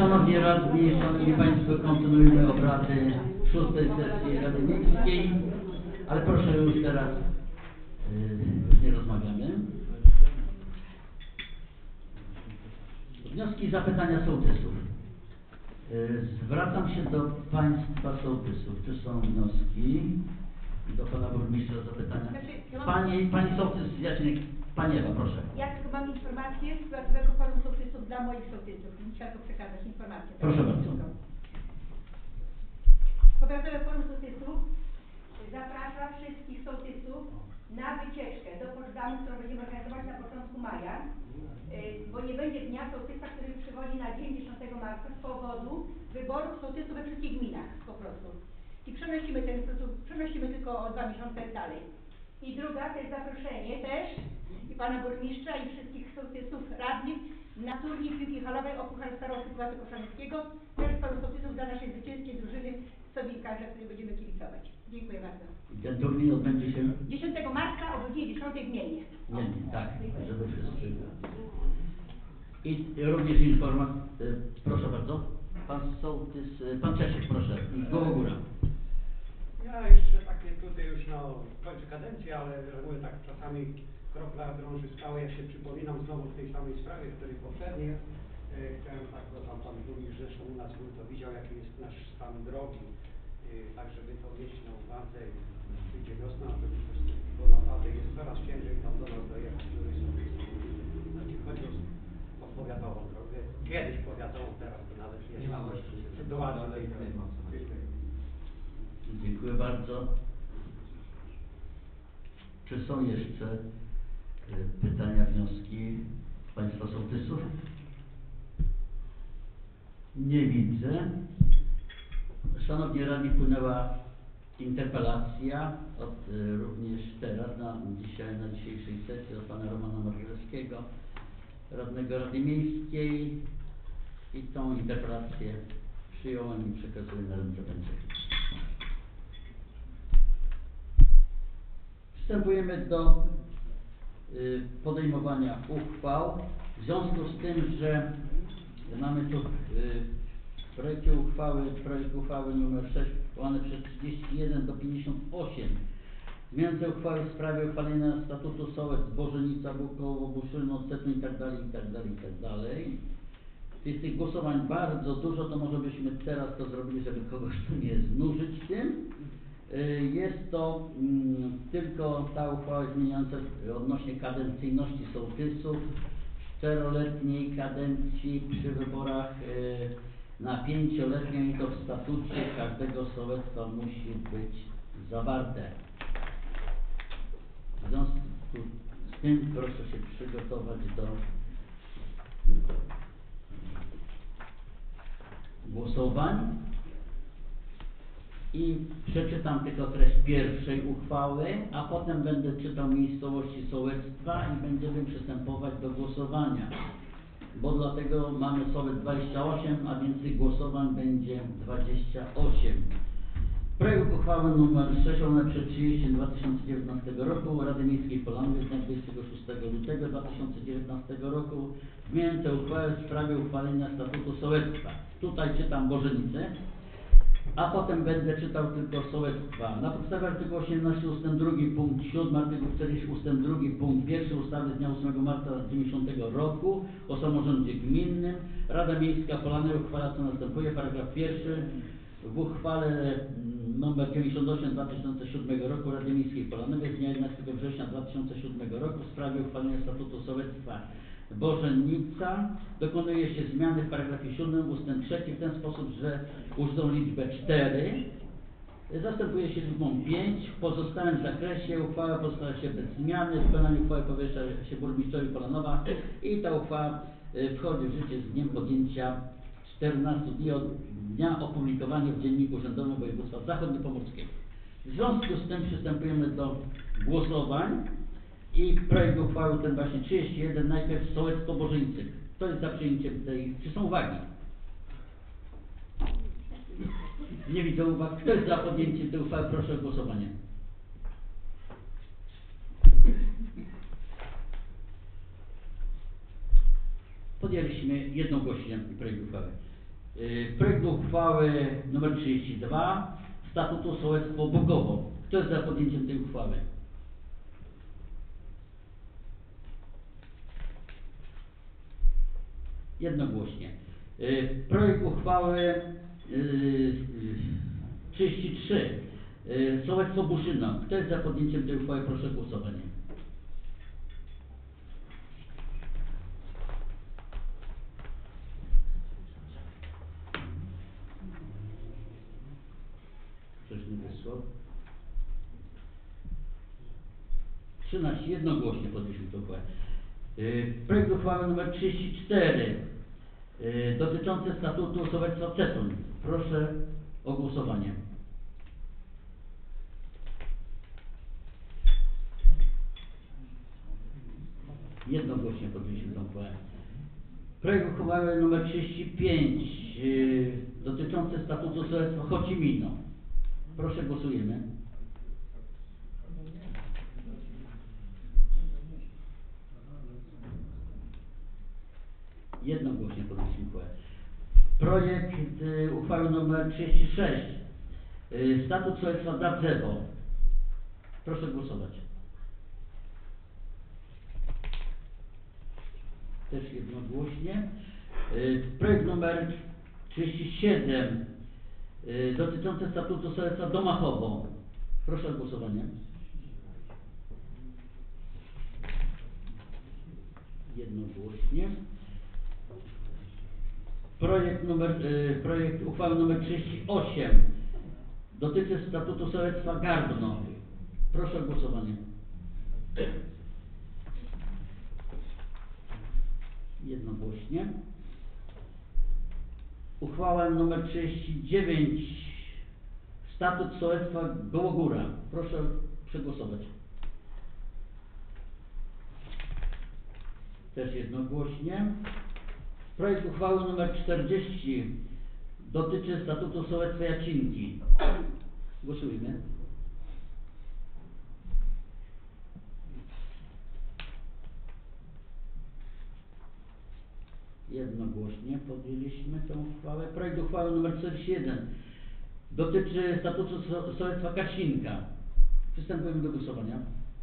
[SPEAKER 1] Szanowni Radni, Szanowni Państwo, kontynuujemy obrady szóstej sesji Rady Miejskiej, ale proszę już teraz, yy, nie rozmawiamy. Wnioski i zapytania sołtysów. Yy, zwracam się do Państwa sołtysów. Czy są wnioski? Do Pana Burmistrza zapytania.
[SPEAKER 7] Znaczy, ja mam-
[SPEAKER 1] Pani, Pani sołtys Jaśniek, Pani Ewa, proszę.
[SPEAKER 7] Ja tylko mam informację z Światowego Forum Sołtysów dla moich sołtysów. Chciałam to przekazać informację.
[SPEAKER 1] Proszę bardzo.
[SPEAKER 7] Powiatowe Forum Sołtysów zaprasza wszystkich sołtysów na wycieczkę do Poczdamy, którą będziemy organizować na początku maja, yy, bo nie będzie dnia sołtysa, który przychodzi na dzień dziesiątego marca z powodu wyborów sołtysów we wszystkich gminach po prostu. I przenosimy ten sposób, przenosimy tylko o dwa miesiące dalej. I druga to jest zaproszenie też i pana burmistrza i wszystkich sołtysów radnych na turniej piłki halowej o Puchar Starosty Powiatu Koszalińskiego, też paru sołtysów dla naszej zwycięskiej drużyny Sowińkarza, której będziemy kibicować. Dziękuję bardzo.
[SPEAKER 1] I ten turniej odbędzie się
[SPEAKER 7] dziesiątego marca o godzinie dziesiątej w Mielnie.
[SPEAKER 1] Nie, nie, tak, żeby wszyscy. I również informacja, proszę bardzo, pan sołtys, pan Czesiek, proszę, Gołogóra.
[SPEAKER 8] Ja jeszcze takie tutaj już no kończę kadencję, ale mówię tak czasami kropla drąży skałę. Ja się przypominam znowu w tej samej sprawie, w której poprzedniej e, chciałem tak, bo tam pan burmistrz zresztą u nas był, to widział jaki jest nasz stan drogi, e, tak żeby to mieć na uwadze. Przyjdzie wiosna, żeby coś, bo naprawdę jest coraz ciężej tam do nas dojechać, który są, znaczy chodzi o powiatową drogę, kiedyś powiatową, teraz to nawet jest. Nie ma możliwości.
[SPEAKER 1] Dziękuję bardzo. Czy są jeszcze y, pytania, wnioski Państwa sołtysów? Nie widzę. Szanowni Radni, wpłynęła interpelacja od, y, również teraz, na, dzisiaj, na dzisiejszej sesji od Pana Romana Margierowskiego, radnego Rady Miejskiej, i tą interpelację przyjąłem i przekazuję na ręce Pańskiego. Przystępujemy do y, podejmowania uchwał. W związku z tym, że mamy tu y, w projekcie uchwały, projekt uchwały nr sześć łamane przez trzydzieści jeden do pięćdziesiąt osiem, zmieniające uchwały w sprawie uchwalenia statutu sołec Bożenica, Bukowo, Buszyno, Cetun i tak dalej, i tak dalej, i tak dalej. Jest tych głosowań bardzo dużo, to może byśmy teraz to zrobili, żeby kogoś tu nie znużyć tym. Jest to mm, tylko ta uchwała zmieniająca odnośnie kadencyjności sołtysów, czteroletniej kadencji przy wyborach y, na pięcioletnią, i to w statucie każdego sołectwa musi być zawarte. W związku z tym proszę się przygotować do głosowań. I przeczytam tylko treść pierwszej uchwały, a potem będę czytał miejscowości sołectwa i będziemy przystępować do głosowania. Bo dlatego mamy sołec dwadzieścia osiem, a więc tych głosowań będzie dwadzieścia osiem. Projekt uchwały nr sześć łamane przez trzydzieści dwa tysiące dziewiętnastego roku Rady Miejskiej w Polanowie z dnia dwudziestego szóstego lutego dwa tysiące dziewiętnastego roku zmieniające uchwałę w sprawie uchwalenia statutu sołectwa. Tutaj czytam Bożenicę, a potem będę czytał tylko sołectwa. Na podstawie artykułu osiemnastego ustęp drugi punkt siódmy, artykuł czterdzieści ustęp drugi punkt pierwszy ustawy z dnia ósmego marca tysiąc dziewięćset dziewięćdziesiątego roku o samorządzie gminnym Rada Miejska Polanowa uchwala, co następuje. Paragraf pierwszy. W uchwale nr dziewięćdziesiąt osiem z dwa tysiące siódmego roku Rady Miejskiej Polanowej z dnia jedenastego września dwa tysiące siódmego roku w sprawie uchwalenia statutu sołectwa Bożenica dokonuje się zmiany w paragrafie siódmym ustęp trzeci w ten sposób, że użytą liczbę cztery, zastępuje się liczbą pięć. W pozostałym zakresie uchwała pozostała się bez zmiany. Wykonanie uchwały powierza się burmistrzowi Polanowa i ta uchwała wchodzi w życie z dniem podjęcia czternastu dni od dnia opublikowania w Dzienniku Urzędowym Województwa Zachodniopomorskiego. W związku z tym przystępujemy do głosowań. I projekt uchwały ten właśnie trzydzieści jeden, najpierw sołectwo Bożyńcy. Kto jest za przyjęciem tej, czy są uwagi? Nie widzę uwag. Kto jest za podjęciem tej uchwały? Proszę o głosowanie. Podjęliśmy jednogłośnie projekt uchwały. Y, Projekt uchwały nr trzydzieści dwa Statutu Sołectwo Bogowo. Kto jest za podjęciem tej uchwały? Jednogłośnie. Y, Projekt uchwały y, y, trzydzieści trzy y, Sołectwo Buszyno. Kto jest za podjęciem tej uchwały? Proszę o głosowanie. Ktoś nie wysłał? trzynaście. Jednogłośnie podjęliśmy tę uchwałę. Yy, projekt uchwały nr trzydzieści cztery yy, dotyczący statutu Sołectwa Cetuń. Proszę o głosowanie. Jednogłośnie podjęliśmy tę uchwałę. Projekt uchwały nr trzydzieści pięć yy, dotyczący statutu Sołectwa Chocimino. Proszę, głosujemy. Jednogłośnie podjęliśmy uchwałę. Projekt y, uchwały nr trzydzieści sześć y, Statut Sołectwa Dabzewo. Proszę głosować. Też jednogłośnie. Y, projekt nr trzydzieści siedem y, dotyczący statutu Sołectwa Domachowo. Proszę o głosowanie. Jednogłośnie. Projekt, numer, y, projekt uchwały nr trzydzieści osiem dotyczy statutu Sołectwa Gardno. Proszę o głosowanie. Jednogłośnie. Uchwała nr trzydzieści dziewięć Statut Sołectwa Gołogóra. Proszę przegłosować. Też jednogłośnie. Projekt uchwały nr czterdzieści dotyczy statutu Sołectwa Jacinki. Głosujmy. Jednogłośnie podjęliśmy tę uchwałę. Projekt uchwały nr czterdzieści jeden dotyczy statutu so Sołectwa Kasinka. Przystępujemy do głosowania.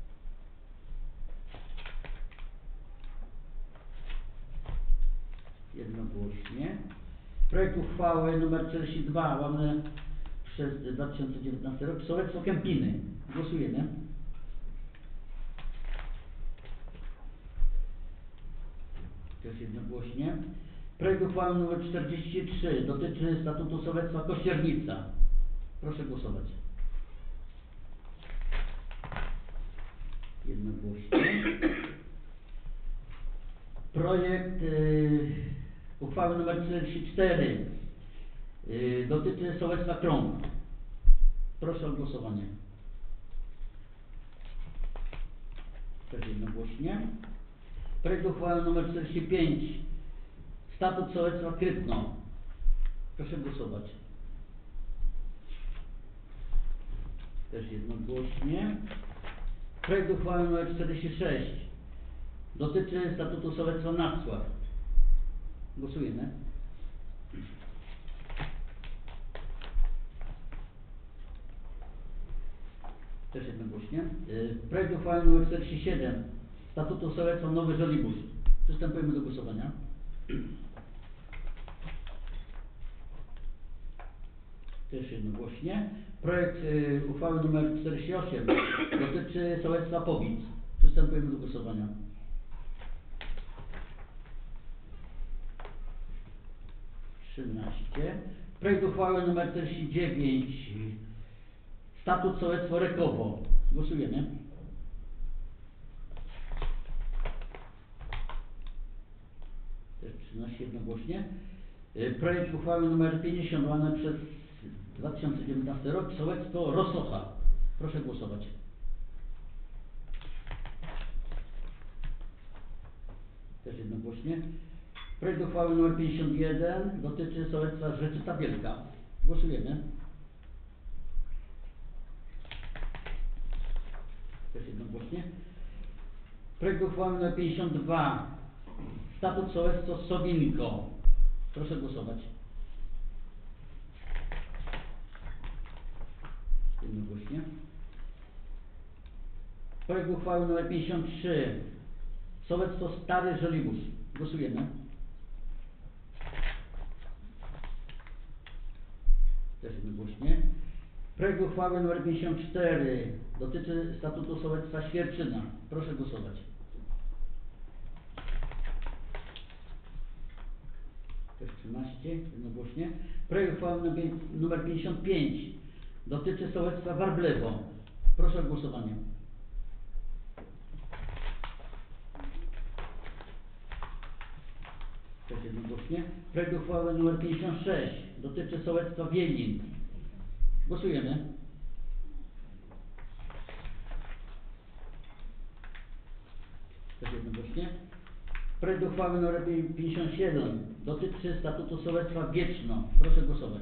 [SPEAKER 1] Jednogłośnie. Projekt uchwały nr czterdzieści dwa łamane przez dwa tysiące dziewiętnasty rok Sołectwo Kępiny. Głosujemy. Też jednogłośnie. Projekt uchwały nr czterdzieści trzy dotyczy statutu Sołectwa Kościernica. Proszę głosować. Jednogłośnie. Projekt y, uchwały nr czterdzieści cztery y, dotyczy Sołectwa Krąg. Proszę o głosowanie. Też jednogłośnie. Projekt uchwały nr czterdzieści pięć Statut Sołectwa Krytno. Proszę głosować. Też jednogłośnie. Projekt uchwały nr czterdzieści sześć dotyczy statutu Sołectwa Nacław. Głosujemy. Też jednogłośnie. Projekt uchwały nr czterdzieści siedem statutu Sołectwa Nowy Żoliborz. Przystępujemy do głosowania. Też jednogłośnie. Projekt y, uchwały nr czterdzieści osiem dotyczy Sołectwa Powic. Przystępujemy do głosowania. trzynaście. Projekt uchwały nr czterdzieści dziewięć Statut Sołectwo Rekowo. Głosujemy. Też trzynaście jednogłośnie. Projekt uchwały nr pięćdziesiąt łamane przez dwa tysiące dziewiętnasty rok Sołectwo Rosocha. Proszę głosować. Też jednogłośnie. Projekt uchwały nr pięćdziesiąt jeden dotyczy Sołectwa Rzeczyca Wielka. Głosujemy. Też jednogłośnie. Projekt uchwały nr pięćdziesiąt dwa Statut Sołectwo Sowinko. Proszę głosować. Projekt uchwały nr pięćdziesiąt trzy. Sołectwo Stary Żoliborz. Głosujemy. Też jednogłośnie. Projekt uchwały nr pięćdziesiąt cztery. Dotyczy statutu sołectwa Świerczyna. Proszę głosować. Też trzynaście, jednogłośnie. Projekt uchwały nr pięćdziesiąt pięć. Dotyczy sołectwa Warblewo. Proszę o głosowanie. Też jednogłośnie. Projekt uchwały nr pięćdziesiąt sześć. Dotyczy sołectwa Wielin. Głosujemy. Też jednogłośnie. Projekt uchwały nr pięćdziesiąt siedem. Dotyczy statutu sołectwa Wieczno. Proszę głosować.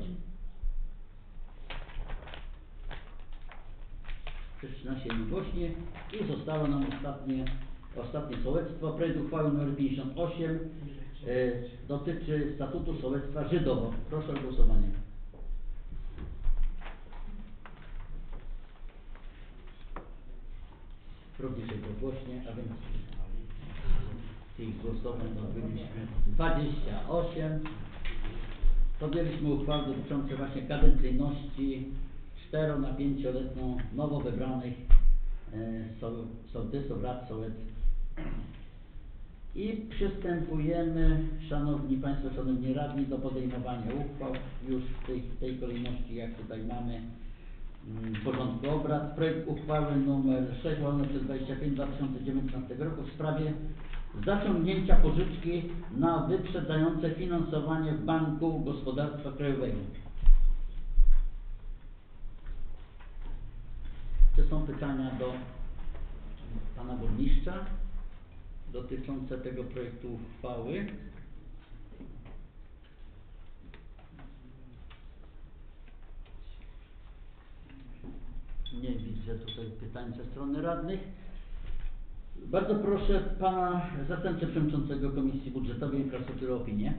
[SPEAKER 1] trzynaście jednogłośnie i zostało nam ostatnie, ostatnie sołectwo. Projekt uchwały nr pięćdziesiąt osiem e, dotyczy statutu sołectwa Żydowo. Proszę o głosowanie. Również jednogłośnie, a więc tych głosowań odbyliśmy dwadzieścia osiem. Podjęliśmy uchwały dotyczące właśnie kadencyjności cztero na pięcioletnią nowo wybranych e, sołtysów, rad sołectw. I przystępujemy, szanowni państwo, szanowni radni, do podejmowania uchwał już w tej, w tej kolejności, jak tutaj mamy w porządku obrad. Projekt uchwały nr sześć łamane przez dwadzieścia pięć dwa tysiące dziewiętnastego roku w sprawie zaciągnięcia pożyczki na wyprzedzające finansowanie w Banku Gospodarstwa Krajowego. Czy są pytania do pana burmistrza dotyczące tego projektu uchwały? Nie widzę tutaj pytań ze strony radnych. Bardzo proszę pana zastępcę przewodniczącego Komisji Budżetowej i Infrastruktury o opinię.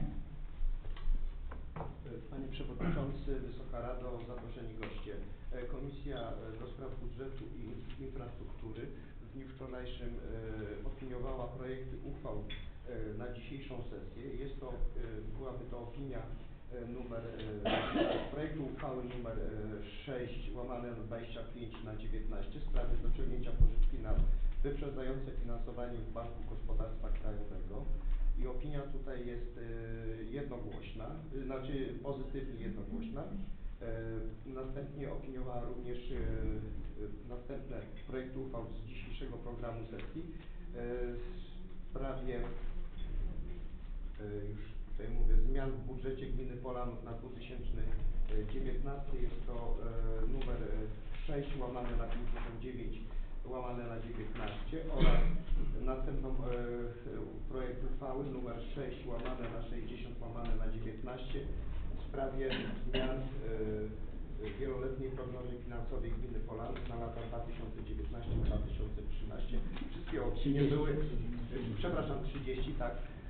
[SPEAKER 9] Panie Przewodniczący, Wysoka Rado, zaproszeni goście. Komisja do Spraw Budżetu i Infrastruktury w dniu wczorajszym e, opiniowała projekty uchwał e, na dzisiejszą sesję. Jest to, e, byłaby to opinia e, numer, e, projektu uchwały numer e, sześć łamane na dwadzieścia pięć na dziewiętnaście w sprawie zaciągnięcia pożyczki na wyprzedzające finansowanie w Banku Gospodarstwa Krajowego. I opinia tutaj jest e, jednogłośna, y, znaczy pozytywnie jednogłośna. E, następnie opiniowała również e, e, następne projekty uchwał z dzisiejszego programu sesji e, w sprawie, e, już tutaj mówię, zmian w budżecie gminy Polanów na dwa tysiące dziewiętnasty. Jest to e, numer sześć łamane na pięćdziesiąt dziewięć łamane na dziewiętnaście oraz następną e, projekt uchwały numer sześć łamane na sześćdziesiąt łamane na dziewiętnaście w sprawie zmian e, wieloletniej prognozy finansowej gminy Polanów na lata dwa tysiące dziewiętnaście do dwa tysiące trzynaście. Wszystkie opinie były, e, przepraszam, trzydzieści, tak,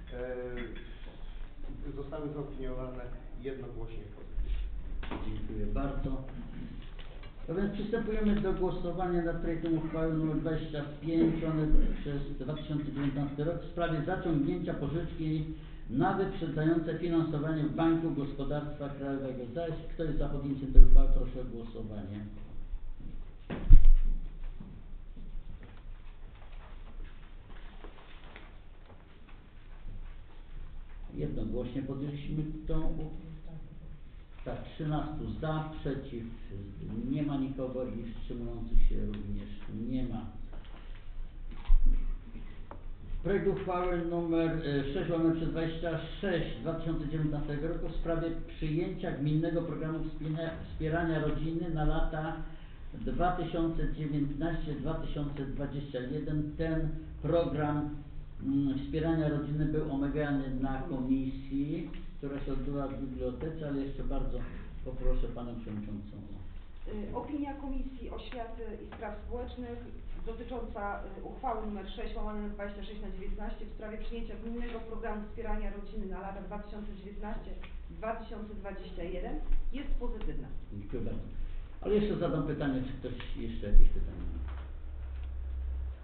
[SPEAKER 9] e, zostały zaopiniowane jednogłośnie pozytywnie.
[SPEAKER 1] Dziękuję bardzo. A więc przystępujemy do głosowania nad projektem uchwały nr dwadzieścia pięć przez dwa tysiące dziewiętnasty rok w sprawie zaciągnięcia pożyczki na wyprzedzające finansowanie w Banku Gospodarstwa Krajowego. Zaś kto jest za podjęciem tej uchwały, proszę o głosowanie. Jednogłośnie podjęliśmy tą uchwałę. Tak, trzynastu za, przeciw nie ma nikogo i wstrzymujących się również nie ma. Projekt uchwały nr sześć łamane przez dwadzieścia sześć dwa tysiące dziewiętnastego roku w sprawie przyjęcia gminnego programu wspierania rodziny na lata dwa tysiące dziewiętnasty do dwa tysiące dwudziestego pierwszego. Ten program mm, wspierania rodziny był omawiany na komisji, która się odbyła w bibliotece, ale jeszcze bardzo poproszę Panią Przewodniczącą.
[SPEAKER 4] Opinia Komisji Oświaty i Spraw Społecznych dotycząca uchwały nr sześć łamane na dwadzieścia sześć na dziewiętnaście w sprawie przyjęcia gminnego programu wspierania rodziny na lata dwa tysiące dziewiętnasty do dwa tysiące dwudziestego pierwszego jest pozytywna.
[SPEAKER 1] Dziękuję bardzo. Ale jeszcze zadam pytanie, czy ktoś jeszcze jakieś pytania ma?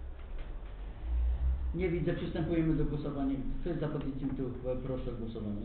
[SPEAKER 1] Nie widzę, przystępujemy do głosowania. Kto jest za podjęciem tej uchwały? Proszę o głosowanie.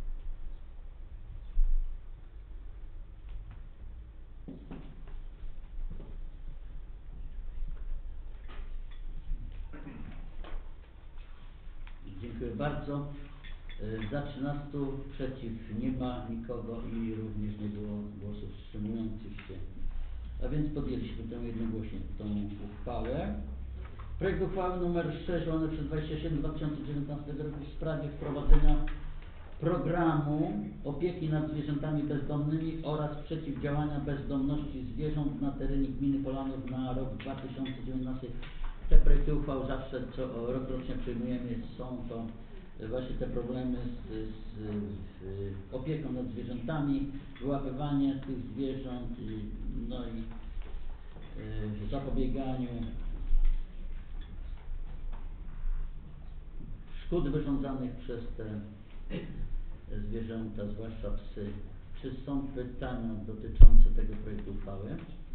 [SPEAKER 1] Dziękuję bardzo. Y, Za trzynastu, przeciw nie ma nikogo i również nie było głosów wstrzymujących się. A więc podjęliśmy tę jednogłośnie tą uchwałę. Projekt uchwały nr sześć łamane przez dwadzieścia siedem dwa tysiące dziewiętnastego roku w sprawie wprowadzenia programu opieki nad zwierzętami bezdomnymi oraz przeciwdziałania bezdomności zwierząt na terenie gminy Polanów na rok dwa tysiące dziewiętnasty. Te projekty uchwał zawsze co rokrocznie przyjmujemy. Są to właśnie te problemy z, z, z opieką nad zwierzętami, wyłapywanie tych zwierząt, i, no i y, zapobieganiu szkód wyrządzanych przez te zwierzęta, zwłaszcza psy. Czy są pytania dotyczące tego projektu uchwały?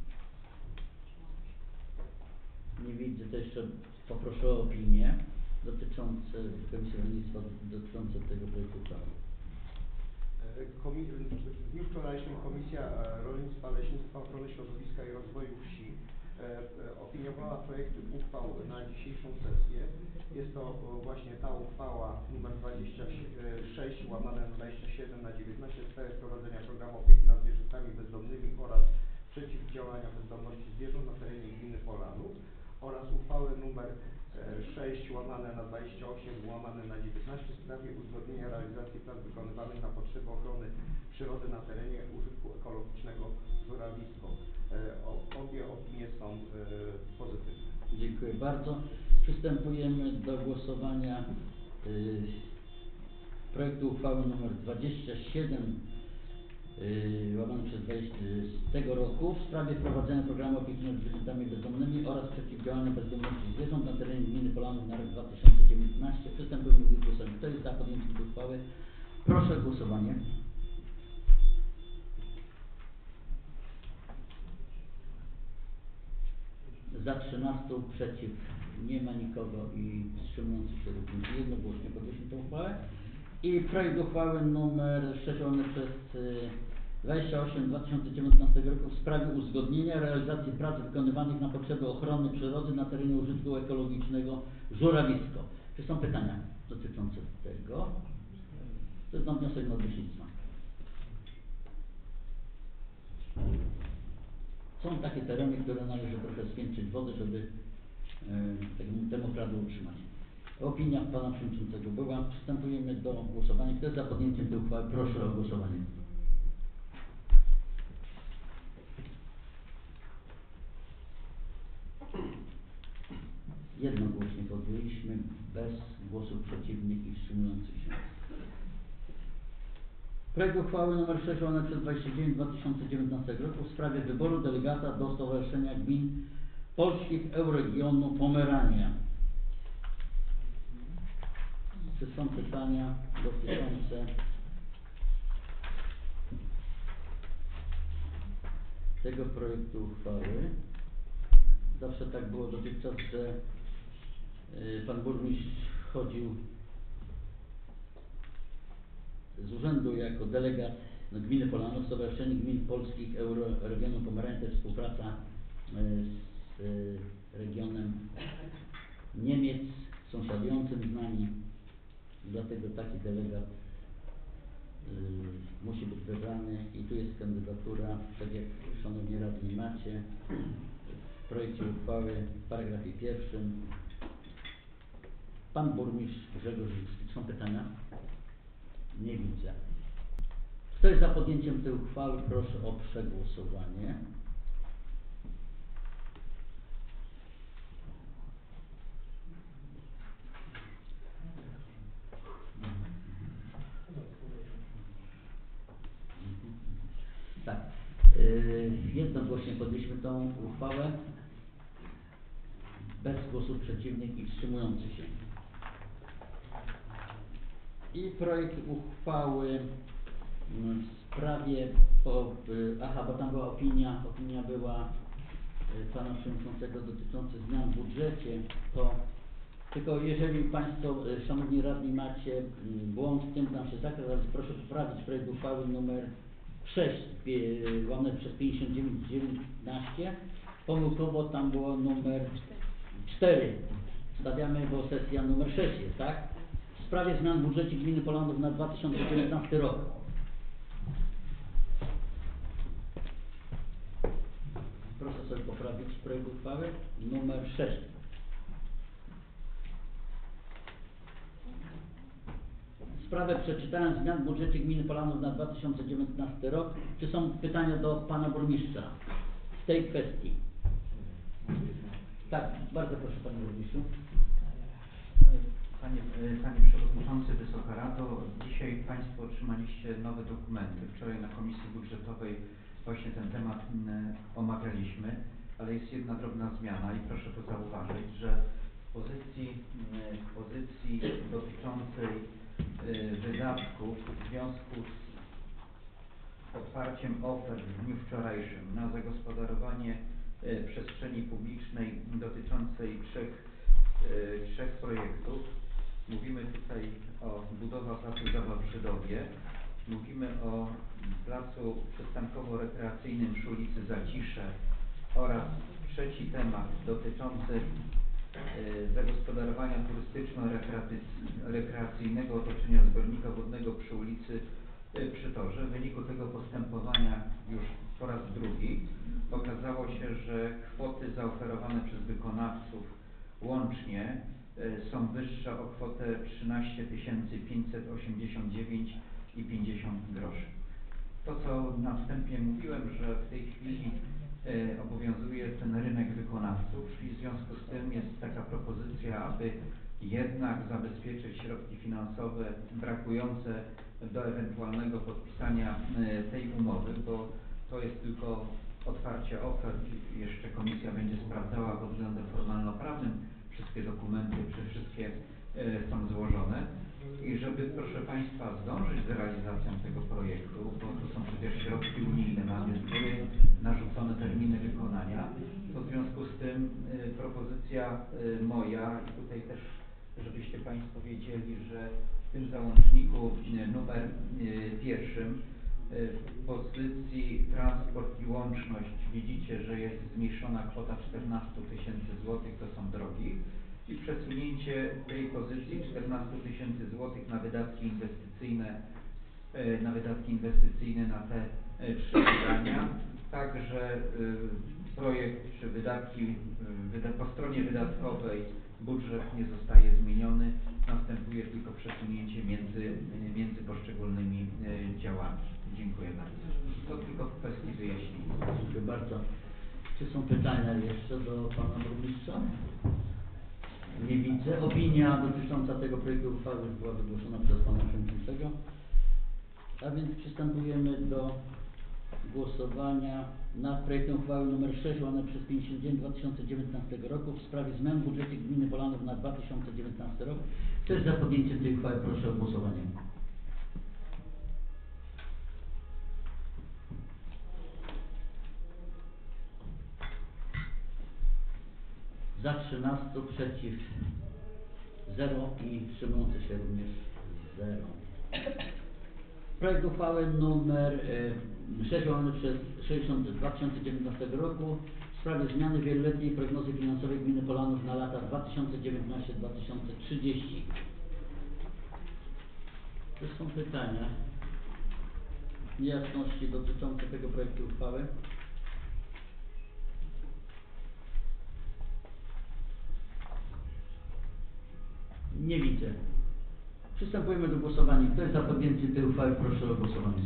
[SPEAKER 1] Nie widzę, to jeszcze poproszę o opinię dotyczące Komisji Rolnictwa dotyczące tego projektu uchwały.
[SPEAKER 9] Komi w dniu wczorajszym Komisja Rolnictwa, Leśnictwa, Ochrony Środowiska i Rozwoju Wsi e, e, opiniowała projekty uchwał na dzisiejszą sesję. Jest to o, właśnie ta uchwała nr dwadzieścia sześć łamane na dwadzieścia siedem na dziewiętnaście w sprawie wprowadzenia programu opieki nad zwierzętami bezdomnymi oraz przeciwdziałania bezdomności zwierząt na terenie gminy Polanów oraz uchwały nr sześć łamane na dwadzieścia osiem łamane na dziewiętnaście w sprawie uzgodnienia realizacji prac wykonywanych na potrzeby ochrony przyrody na terenie użytku ekologicznego Żurawisko. E, obie opinie są e, pozytywne.
[SPEAKER 1] Dziękuję bardzo. Przystępujemy do głosowania y, projektu uchwały nr dwadzieścia siedem Yy, łamane przez dwadzieścia z tego roku w sprawie wprowadzenia programu opieki nad zwierzętami bezdomnymi oraz przeciwdziałania bezdomności zwierząt na terenie gminy Polanów na rok dwa tysiące dziewiętnasty. Przystępujemy do głosowania. Kto jest za podjęciem tej uchwały? Proszę o głosowanie. Za trzynastu, przeciw nie ma nikogo i wstrzymujących się również jednogłośnie podjęliśmy tę uchwałę. I projekt uchwały nr sześć łamane przez dwadzieścia osiem dwa tysiące dziewiętnastego roku w sprawie uzgodnienia realizacji prac wykonywanych na potrzeby ochrony przyrody na terenie użytku ekologicznego Żurawisko. Czy są pytania dotyczące tego? To jest na wniosek nadleśnictwa. Są takie tereny, które należy trochę spiętrzyć wodę, żeby e, temu prawu utrzymać. Opinia pana przewodniczącego była. Przystępujemy do głosowania. Kto jest za podjęciem tej uchwały? Proszę o głosowanie. Jednogłośnie podjęliśmy, bez głosów przeciwnych i wstrzymujących się. Projekt uchwały nr sześć łamane przez dwadzieścia dziewięć dwa tysiące dziewiętnastego roku w sprawie wyboru delegata do Stowarzyszenia Gmin Polskich Euregionu Pomerania. Czy są pytania dotyczące tego projektu uchwały? Zawsze tak było dotychczas, że y, pan burmistrz chodził z urzędu jako delegat no, gminy Polanów, Stowarzyszenie Gmin Polskich Euroregionu Pomerania, to jest współpraca y, z y, regionem Niemiec, sąsiadującym z nami. Dlatego taki delegat y, musi być wybrany i tu jest kandydatura, tak jak szanowni radni macie w projekcie uchwały w paragrafie pierwszym. Pan burmistrz Grzegorz Żuczki. Są pytania? Nie widzę. Kto jest za podjęciem tej uchwały? Proszę o przegłosowanie. Tak. Yy, jednogłośnie podjęliśmy tą uchwałę bez głosów przeciwnych i wstrzymujących się. I projekt uchwały w sprawie, po, yy, aha, bo tam była opinia, opinia była yy, pana przewodniczącego dotycząca zmian w budżecie, to Tylko jeżeli Państwo, y, Szanowni Radni, macie mm, błąd w tym, tam się zakres, ale proszę poprawić projekt uchwały numer sześć, y, łamane przez pięćdziesiąt dziewięć dziewiętnaście. Pomyłkowo tam było numer cztery. Stawiamy, bo sesja numer sześć jest, tak? W sprawie zmian w budżecie gminy Polanów na dwa tysiące dziewiętnasty rok. Proszę sobie poprawić projekt uchwały numer sześć. Sprawę przeczytałem zmian w budżecie gminy Polanów na dwa tysiące dziewiętnasty rok. Czy są pytania do pana burmistrza w tej kwestii? Tak, bardzo proszę panie burmistrzu.
[SPEAKER 2] Panie, Panie Przewodniczący, Wysoka Rado, dzisiaj Państwo otrzymaliście nowe dokumenty. Wczoraj na Komisji Budżetowej właśnie ten temat m, omawialiśmy, ale jest jedna drobna zmiana i proszę to zauważyć, że w pozycji, m, w pozycji dotyczącej y, wydatków w związku z otwarciem ofert w dniu wczorajszym na zagospodarowanie y, przestrzeni publicznej dotyczącej trzech, y, trzech projektów. Mówimy tutaj o budowie placu zabaw w Żydowie, mówimy o placu przystankowo-rekreacyjnym przy ulicy Zacisze oraz trzeci temat dotyczący y, zagospodarowania turystyczno-rekreacyjnego otoczenia zbiornika wodnego przy ulicy y, Przytorze. W wyniku tego postępowania już po raz drugi okazało się, że kwoty zaoferowane przez wykonawców łącznie y, są wyższe o kwotę trzynaście tysięcy pięćset osiemdziesiąt dziewięć i pięćdziesiąt groszy. To, co na wstępie mówiłem, że w tej chwili y, obowiązuje ten rynek wykonawców i w związku z tym jest taka propozycja, aby jednak zabezpieczyć środki finansowe brakujące do ewentualnego podpisania y, tej umowy, bo to jest tylko otwarcie ofert. Jeszcze komisja będzie sprawdzała pod względem formalno-prawnym wszystkie dokumenty, czy wszystkie y, są złożone. I żeby, proszę Państwa, zdążyć z realizacją tego projektu, bo to są przecież środki unijne, mamy były narzucone terminy wykonania, to w związku z tym y, propozycja y, moja i tutaj też, żebyście Państwo wiedzieli, że w tym załączniku y, numer y, pierwszym y, w pozycji transport i łączność widzicie, że jest zmniejszona kwota czternaście tysięcy złotych, to są drogi. I przesunięcie tej pozycji czternaście tysięcy złotych na wydatki inwestycyjne, na wydatki inwestycyjne na te trzy wydania. Także projekt czy wydatki po stronie wydatkowej budżet nie zostaje zmieniony, następuje tylko przesunięcie między, między poszczególnymi działami. Dziękuję bardzo. To tylko w kwestii wyjaśnienia.
[SPEAKER 1] Dziękuję bardzo. Czy są pytania jeszcze do pana burmistrza? Nie widzę. Opinia dotycząca tego projektu uchwały była wygłoszona przez pana przewodniczącego. A więc przystępujemy do głosowania nad projektem uchwały nr sześć łamane przez pięćdziesiąt dziewięć dwa tysiące dziewiętnastego roku w sprawie zmian w budżecie gminy Polanów na dwa tysiące dziewiętnasty rok. Kto jest za podjęciem tej uchwały? Proszę o głosowanie. Za trzynaście, przeciw zero i wstrzymujący się również zero. Projekt uchwały numer sześć łamane przez sześćdziesiąt dwa tysiące dziewiętnastego roku w sprawie zmiany wieloletniej prognozy finansowej gminy Polanów na lata dwa tysiące dziewiętnasty do dwa tysiące trzydziestego. To są pytania, niejasności dotyczące tego projektu uchwały. Nie widzę. Przystępujemy do głosowania. Kto jest za podjęciem tej uchwały? Proszę o głosowanie.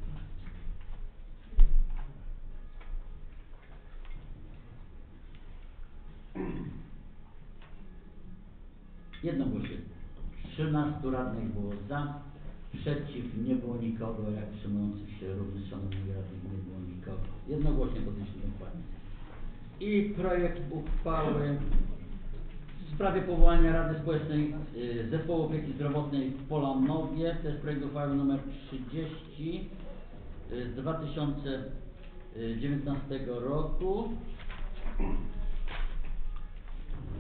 [SPEAKER 1] Jednogłośnie. trzynastu radnych było za, przeciw nie było nikogo, jak wstrzymujących się również szanownych radnych nie było nikogo. Jednogłośnie podjęliśmy uchwałę. I projekt uchwały w sprawie powołania Rady Społecznej y, Zespołu Opieki Zdrowotnej w Polanowie. To jest projekt uchwały nr trzydzieści y, z dwa tysiące dziewiętnastego roku.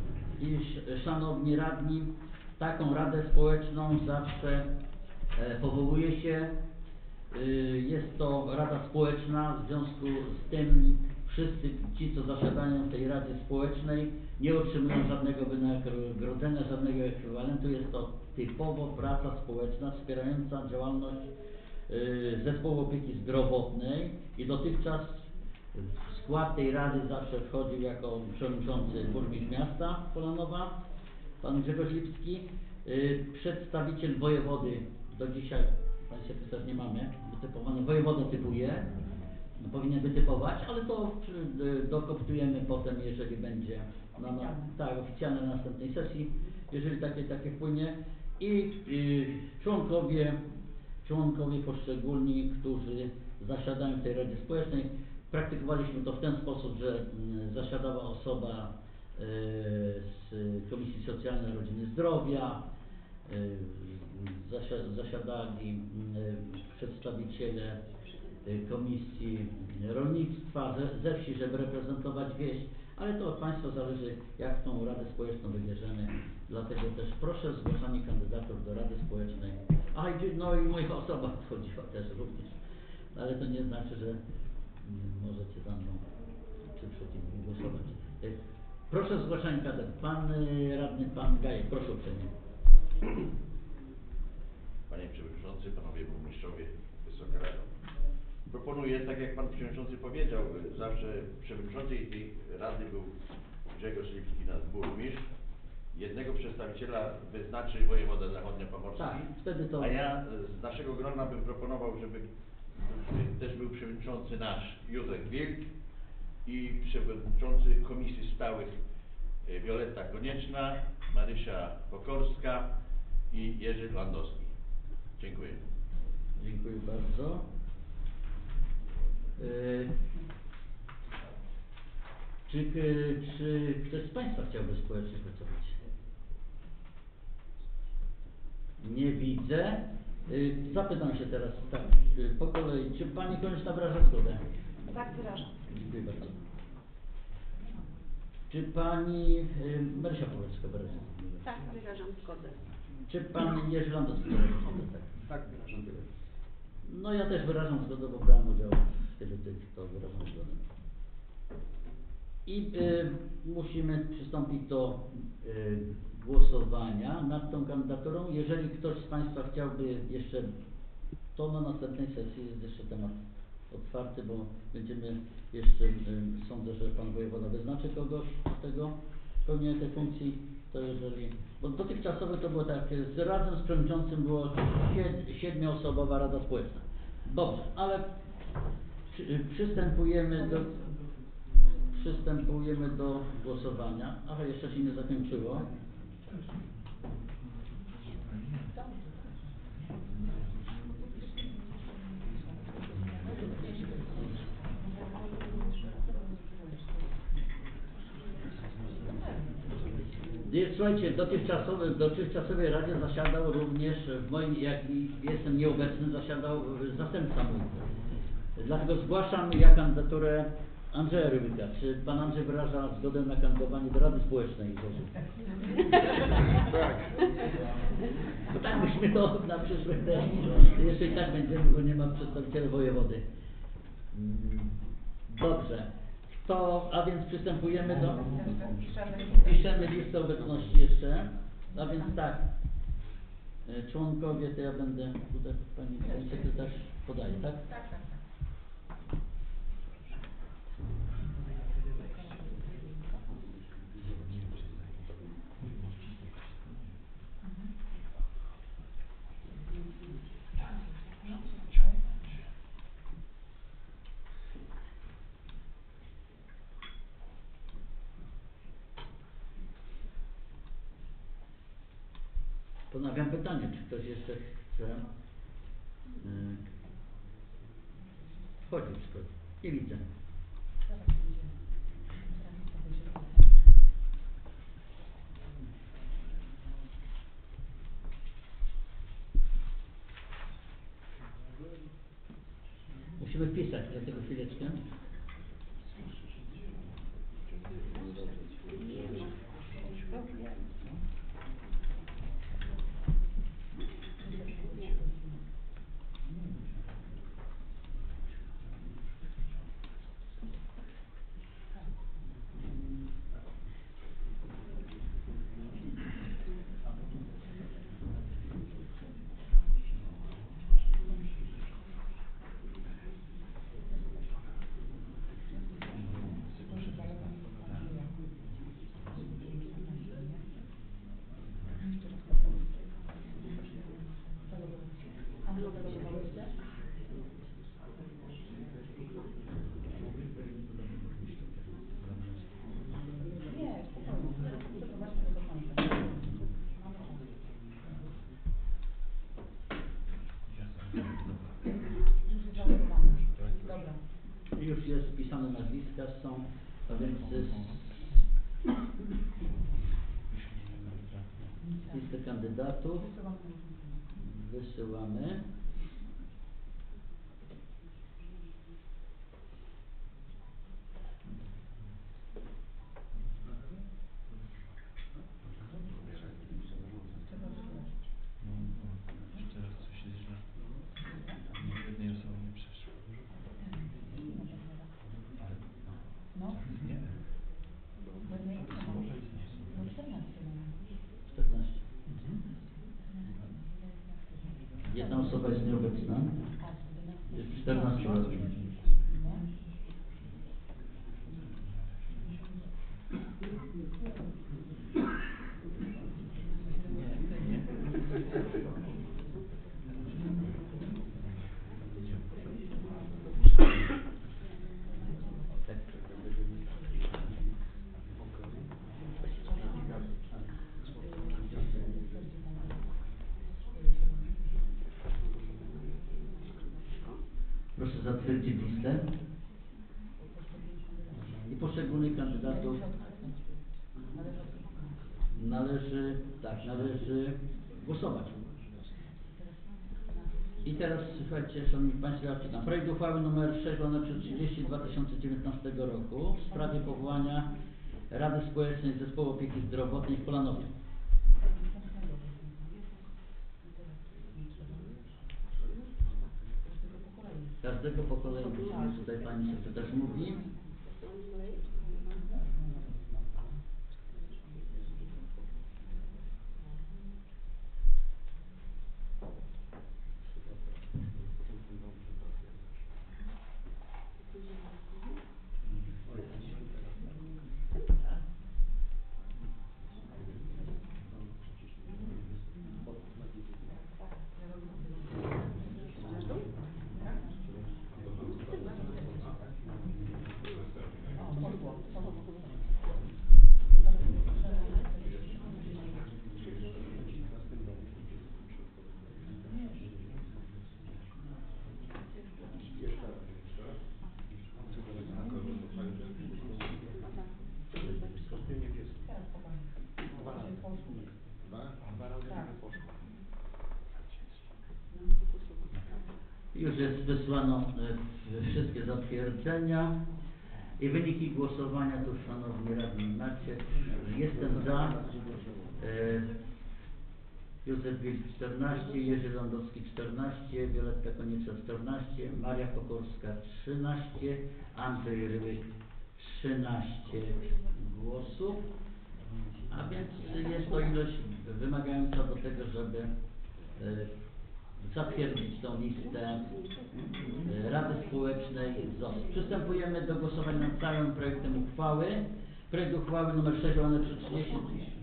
[SPEAKER 1] iż szanowni radni, taką radę społeczną zawsze e, powołuje się. Y, jest to rada społeczna, w związku z tym wszyscy ci, co zasiadają w tej radzie społecznej, nie otrzymują żadnego wynagrodzenia, żadnego ekwiwalentu. Jest to typowo praca społeczna wspierająca działalność y, zespołu opieki zdrowotnej i dotychczas w skład tej rady zawsze wchodził jako przewodniczący burmistrz miasta Polanowa, pan Grzegorz Lipski, y, przedstawiciel wojewody. Do dzisiaj, panie sekretarz, nie mamy wytypowane, wojewoda typuje, no, powinien wytypować, ale to y, dokoptujemy potem, jeżeli będzie na, na, tak, oficjalne na następnej sesji, jeżeli takie, takie wpłynie. I y, członkowie, członkowie poszczególni, którzy zasiadają w tej Radzie Społecznej. Praktykowaliśmy to w ten sposób, że y, zasiadała osoba y, z Komisji Socjalnej Rodziny Zdrowia, y, zasia, zasiadali y, przedstawiciele y, Komisji Rolnictwa ze, ze wsi, żeby reprezentować wieś, ale to od Państwa zależy, jak tą Radę Społeczną wybierzemy. Dlatego też proszę o zgłaszanie kandydatów do Rady Społecznej. A i, no i moja osoba wchodziła też również, ale to nie znaczy, że możecie za mną czy przeciwnie głosować. Proszę o zgłaszanie kandydatów. Pan y, radny, pan Gajek, proszę uprzejmie.
[SPEAKER 10] Panie Przewodniczący, Panowie Burmistrzowie, Wysoka Rado. Proponuję, tak jak Pan Przewodniczący powiedział, zawsze Przewodniczący tej Rady był Grzegorz Lipski, nasz burmistrz. Jednego przedstawiciela wyznaczy wojewoda zachodniopomorski.
[SPEAKER 1] Tak, wtedy to...
[SPEAKER 10] A ja z naszego grona bym proponował, żeby też był przewodniczący nasz Józef Wilk i przewodniczący Komisji Stałych Wioletta Konieczna, Marysia Pokorska i Jerzy Landowski. Dziękuję.
[SPEAKER 1] Dziękuję bardzo. Yy, czy, czy ktoś z Państwa chciałby społecznie pracować? Nie widzę. Yy, zapytam się teraz tak, yy, po kolei. Czy Pani Konieczna wyraża zgodę?
[SPEAKER 4] Tak, wyrażam.
[SPEAKER 1] Dziękuję bardzo. Czy Pani yy, Marysia Pokorska wyraża zgodę?
[SPEAKER 4] Tak, wyrażam zgodę.
[SPEAKER 1] Czy Pan Jerzy Landowski wyraża zgodę? Tak.
[SPEAKER 9] Tak, wyrażam.
[SPEAKER 1] No ja też wyrażam zgodę, bo brałem udział w wielu tych, to wyrażam zgodę. I y, musimy przystąpić do y, głosowania nad tą kandydaturą. Jeżeli ktoś z Państwa chciałby jeszcze, to na następnej sesji jest jeszcze temat otwarty, bo będziemy jeszcze, y, sądzę, że Pan Wojewoda wyznaczy kogoś do tego, pełnienia tej funkcji. To jeżeli, bo dotychczasowo to było tak, z razem z przewodniczącym było sied, siedmioosobowa Rada Społeczna. Dobrze, ale przy, przystępujemy do przystępujemy do głosowania. Aha, jeszcze się nie zakończyło. Słuchajcie, dotychczasowy, w dotychczasowej Radzie zasiadał również, w moim, jak jestem nieobecny, zasiadał zastępca mój. Dlatego zgłaszam ja kandydaturę Andrzeja Rybyka. Czy Pan Andrzej wyraża zgodę na kandydowanie do Rady Społecznej?
[SPEAKER 9] Tak.
[SPEAKER 1] No tak, myśmy to na przyszłość też, jeszcze i tak będziemy, bo nie ma przedstawiciela wojewody. Dobrze. To, a więc przystępujemy do... Piszemy listę obecności jeszcze. A więc tak. Członkowie, to ja będę tutaj, pani, pani sekretarz podaje, tak?
[SPEAKER 4] Tak, tak.
[SPEAKER 1] Ponawiam pytanie, czy ktoś jeszcze chce yy, wchodzić w skład? Nie widzę. Musimy wpisać, dlatego chwileczkę. już jest wpisane nazwiska, są, a więc z listę kandydatów wysyłamy.
[SPEAKER 10] Teraz coś jest źle. Jednej osoby nie przeszło.
[SPEAKER 6] No.
[SPEAKER 10] Nie.
[SPEAKER 1] czternaście. Jedna osoba jest nieobecna. Jest czternaście lat. Proszę zatwierdzić listę i poszczególnych kandydatów należy, tak, należy głosować. I teraz słuchajcie, szanowni państwo, ja czytam. Projekt uchwały nr sześć trzydzieści dwa tysiące dziewiętnastego roku w sprawie powołania Rady Społecznej Zespołu Opieki Zdrowotnej w Polanowie. Każdego po kolei, tutaj pani sekretarz mówi. Już jest wysłano e, wszystkie zatwierdzenia i wyniki głosowania, tu szanowni radni macie. Jestem za. E, Józef Wilk czternaście, Jerzy Landowski czternaście, Wioletta Konieczna czternaście, Maria Pokorska trzynaście, Andrzej Ryłyk trzynaście głosów. A więc jest to ilość wymagająca do tego, żeby e, zatwierdzić tą listę e, Rady Społecznej Z O S. Przystępujemy do głosowania nad całym projektem uchwały. Projekt uchwały nr sześć trzydzieści.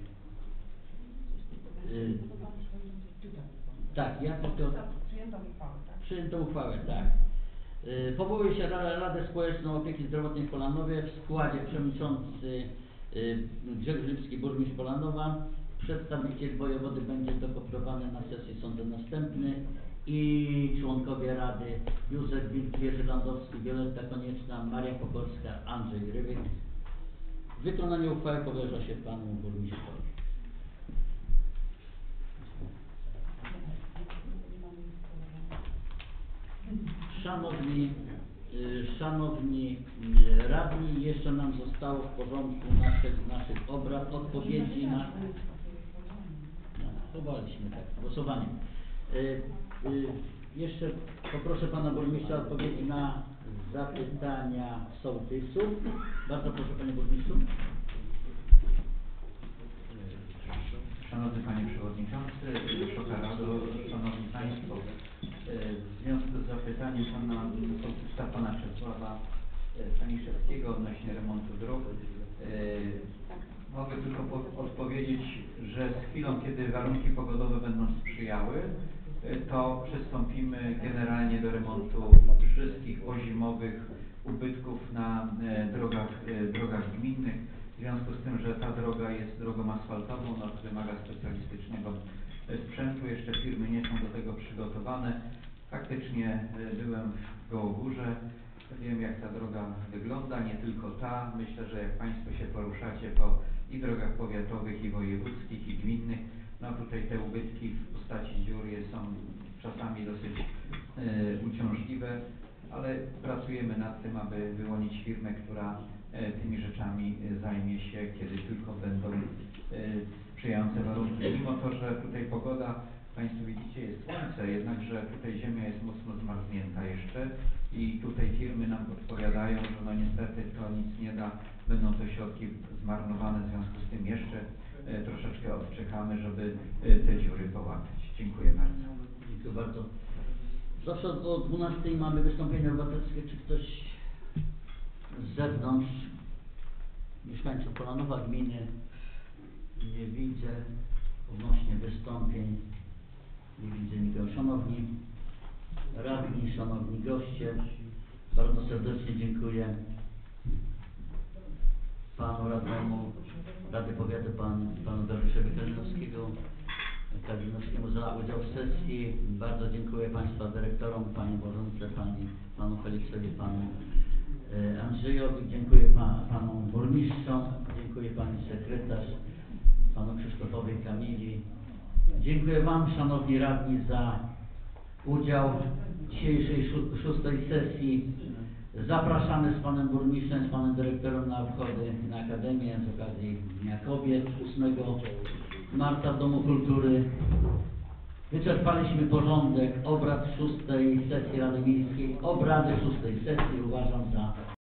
[SPEAKER 1] Yy, tak, ja tylko...
[SPEAKER 4] Przyjętą uchwałę, tak?
[SPEAKER 1] Przyjętą uchwałę, tak. Yy, powołuje się Radę Społeczną Opieki Zdrowotnej w Polanowie w składzie przewodniczący yy, Grzegorz Lipski, burmistrz Polanowa. Przedstawiciel wojewody będzie dokoptowany na sesji sądu następny i członkowie Rady Józef Wilk, Jerzy Landowski, Wioletta Konieczna, Maria Pokorska, Andrzej Rywyk. Wykonanie uchwały powierza się panu burmistrzowi. Szanowni, y, szanowni y, radni, jeszcze nam zostało w porządku naszych, naszych obrad odpowiedzi na... No, chowaliśmy tak, głosowanie. Y, y, jeszcze poproszę pana burmistrza o odpowiedzi na zapytania sołtysów. Bardzo proszę, panie burmistrzu.
[SPEAKER 2] Szanowny Panie Przewodniczący, Wysoka Rado, Szanowni Państwo, w związku z zapytaniem Pana sołtysa, Pana Czesława Staniszewskiego odnośnie remontu dróg, mogę tylko odpowiedzieć, że z chwilą, kiedy warunki pogodowe będą sprzyjały, to przystąpimy generalnie do remontu wszystkich pozimowych ubytków na drogach, drogach gminnych. W związku z tym, że ta droga jest drogą asfaltową, no, wymaga specjalistycznego sprzętu, jeszcze firmy nie są do tego przygotowane. Faktycznie byłem w Gołogórze, wiem jak ta ta droga wygląda, nie tylko ta. Myślę, że jak Państwo się poruszacie po i drogach powiatowych, i wojewódzkich, i gminnych, no tutaj te ubytki w postaci dziur są czasami dosyć e, uciążliwe, ale pracujemy nad tym, aby wyłonić firmę, która e, tymi rzeczami e, zajmie się, kiedy tylko będą e, sprzyjające warunki. Mimo to, że tutaj pogoda, Państwo widzicie, jest słońce, jednakże tutaj ziemia jest mocno zmarznięta jeszcze i tutaj firmy nam podpowiadają, że no niestety to nic nie da, będą to środki zmarnowane, w związku z tym jeszcze e, troszeczkę odczekamy, żeby e, te dziury połatać. Dziękuję bardzo.
[SPEAKER 1] Dziękuję bardzo. Zawsze o dwunastej mamy wystąpienie obywatelskie. Czy ktoś z zewnątrz, mieszkańców Polanowa, gminy, nie widzę odnośnie wystąpień, nie widzę nikogo. Szanowni radni, szanowni goście, bardzo serdecznie dziękuję panu radnemu Rady Powiatu, pan, panu Dariuszowi Kalinowskiego, Kalinowskiemu za udział w sesji. Bardzo dziękuję Państwa dyrektorom, Pani Bożence, Pani, Panu Feliksowi, Panu e, Andrzejowi, dziękuję pa, Panu burmistrzom, dziękuję Pani sekretarz, Panu Krzysztofowi Kamili. Dziękuję Wam, Szanowni Radni, za udział w dzisiejszej szó szóstej sesji. Zapraszamy z Panem Burmistrzem, z Panem Dyrektorem na obchody na Akademię z okazji Dnia Kobiet ósmego marca w Domu Kultury. Wyczerpaliśmy porządek obrad szóstej sesji Rady Miejskiej. Obrady szóstej sesji uważam za